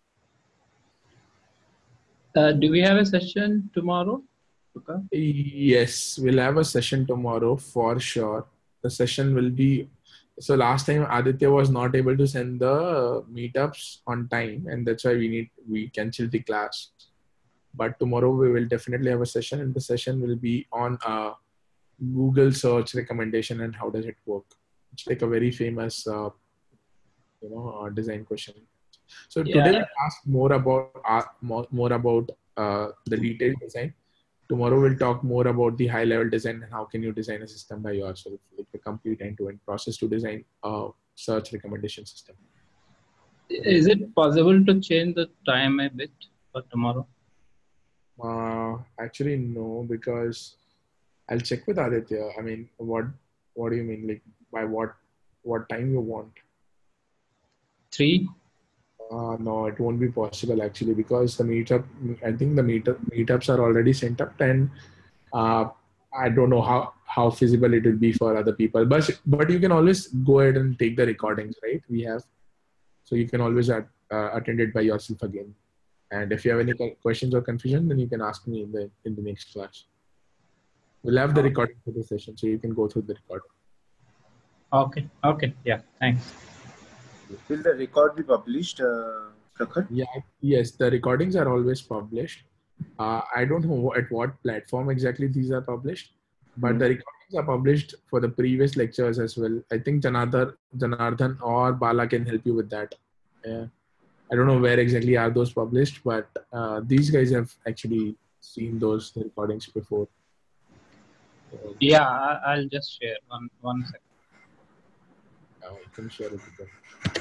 Uh, do we have a session tomorrow? Okay. Yes, we'll have a session tomorrow for sure. The session will be, so last time Aditya was not able to send the meetups on time, and that's why we need, we canceled the class. But tomorrow we will definitely have a session, and the session will be on uh, Google search recommendation and how does it work. It's like a very famous, uh, you know, uh, design question. So Yeah. today we'll ask more about uh, more, more about uh, the detailed design. Tomorrow we'll talk more about the high level design and how can you design a system by yourself, like the complete end-to-end process to design a search recommendation system. Is it possible to change the time a bit for tomorrow? Uh, actually, no, because I'll check with Aditya. I mean, what what do you mean? Like by what what time you want? Three? Uh, no, it won't be possible actually because the meetup. I think the meetup meetups are already sent up, and uh, I don't know how how feasible it will be for other people. But but you can always go ahead and take the recordings, right? We have, so you can always uh, attend it by yourself again. And if you have any questions or confusion, then you can ask me in the in the next class. We'll have the recording for the session, so you can go through the recording. Okay. Okay. Yeah. Thanks. Will the record be published, uh, Prakhar? Yeah. Yes, the recordings are always published. Uh, I don't know at what platform exactly these are published, but mm. the recordings are published for the previous lectures as well. I think Janardhan, Janardhan or Bala can help you with that. Yeah. I don't know where exactly are those published, but uh, these guys have actually seen those recordings before. So, yeah, I, I'll just share one one second. I can share it with them.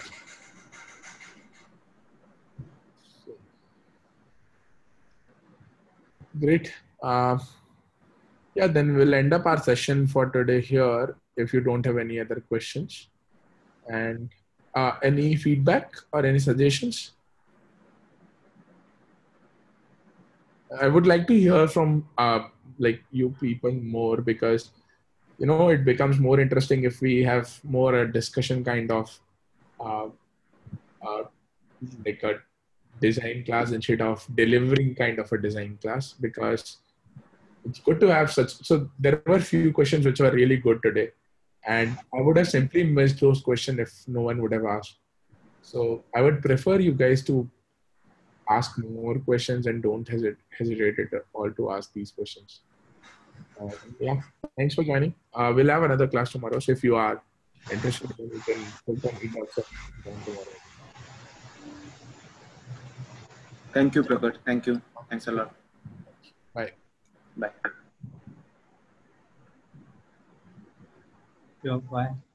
So, great. Uh, yeah, then we'll end up our session for today here. If you don't have any other questions, and uh, any feedback or any suggestions. I would like to hear from uh, like you people more, because you know it becomes more interesting if we have more a discussion kind of uh, uh, like a design class instead of delivering kind of a design class, because it's good to have such. So there were few questions which were really good today, and I would have simply missed those questions if no one would have asked. So I would prefer you guys to ask more questions and don't hesitate, hesitate at all to ask these questions. Uh, yeah, thanks for joining. Uh, we'll have another class tomorrow. So if you are interested, then you can click on meet outside tomorrow. Thank you, Prakhar. Thank you. Thanks a lot. Bye. Bye. Sure, bye.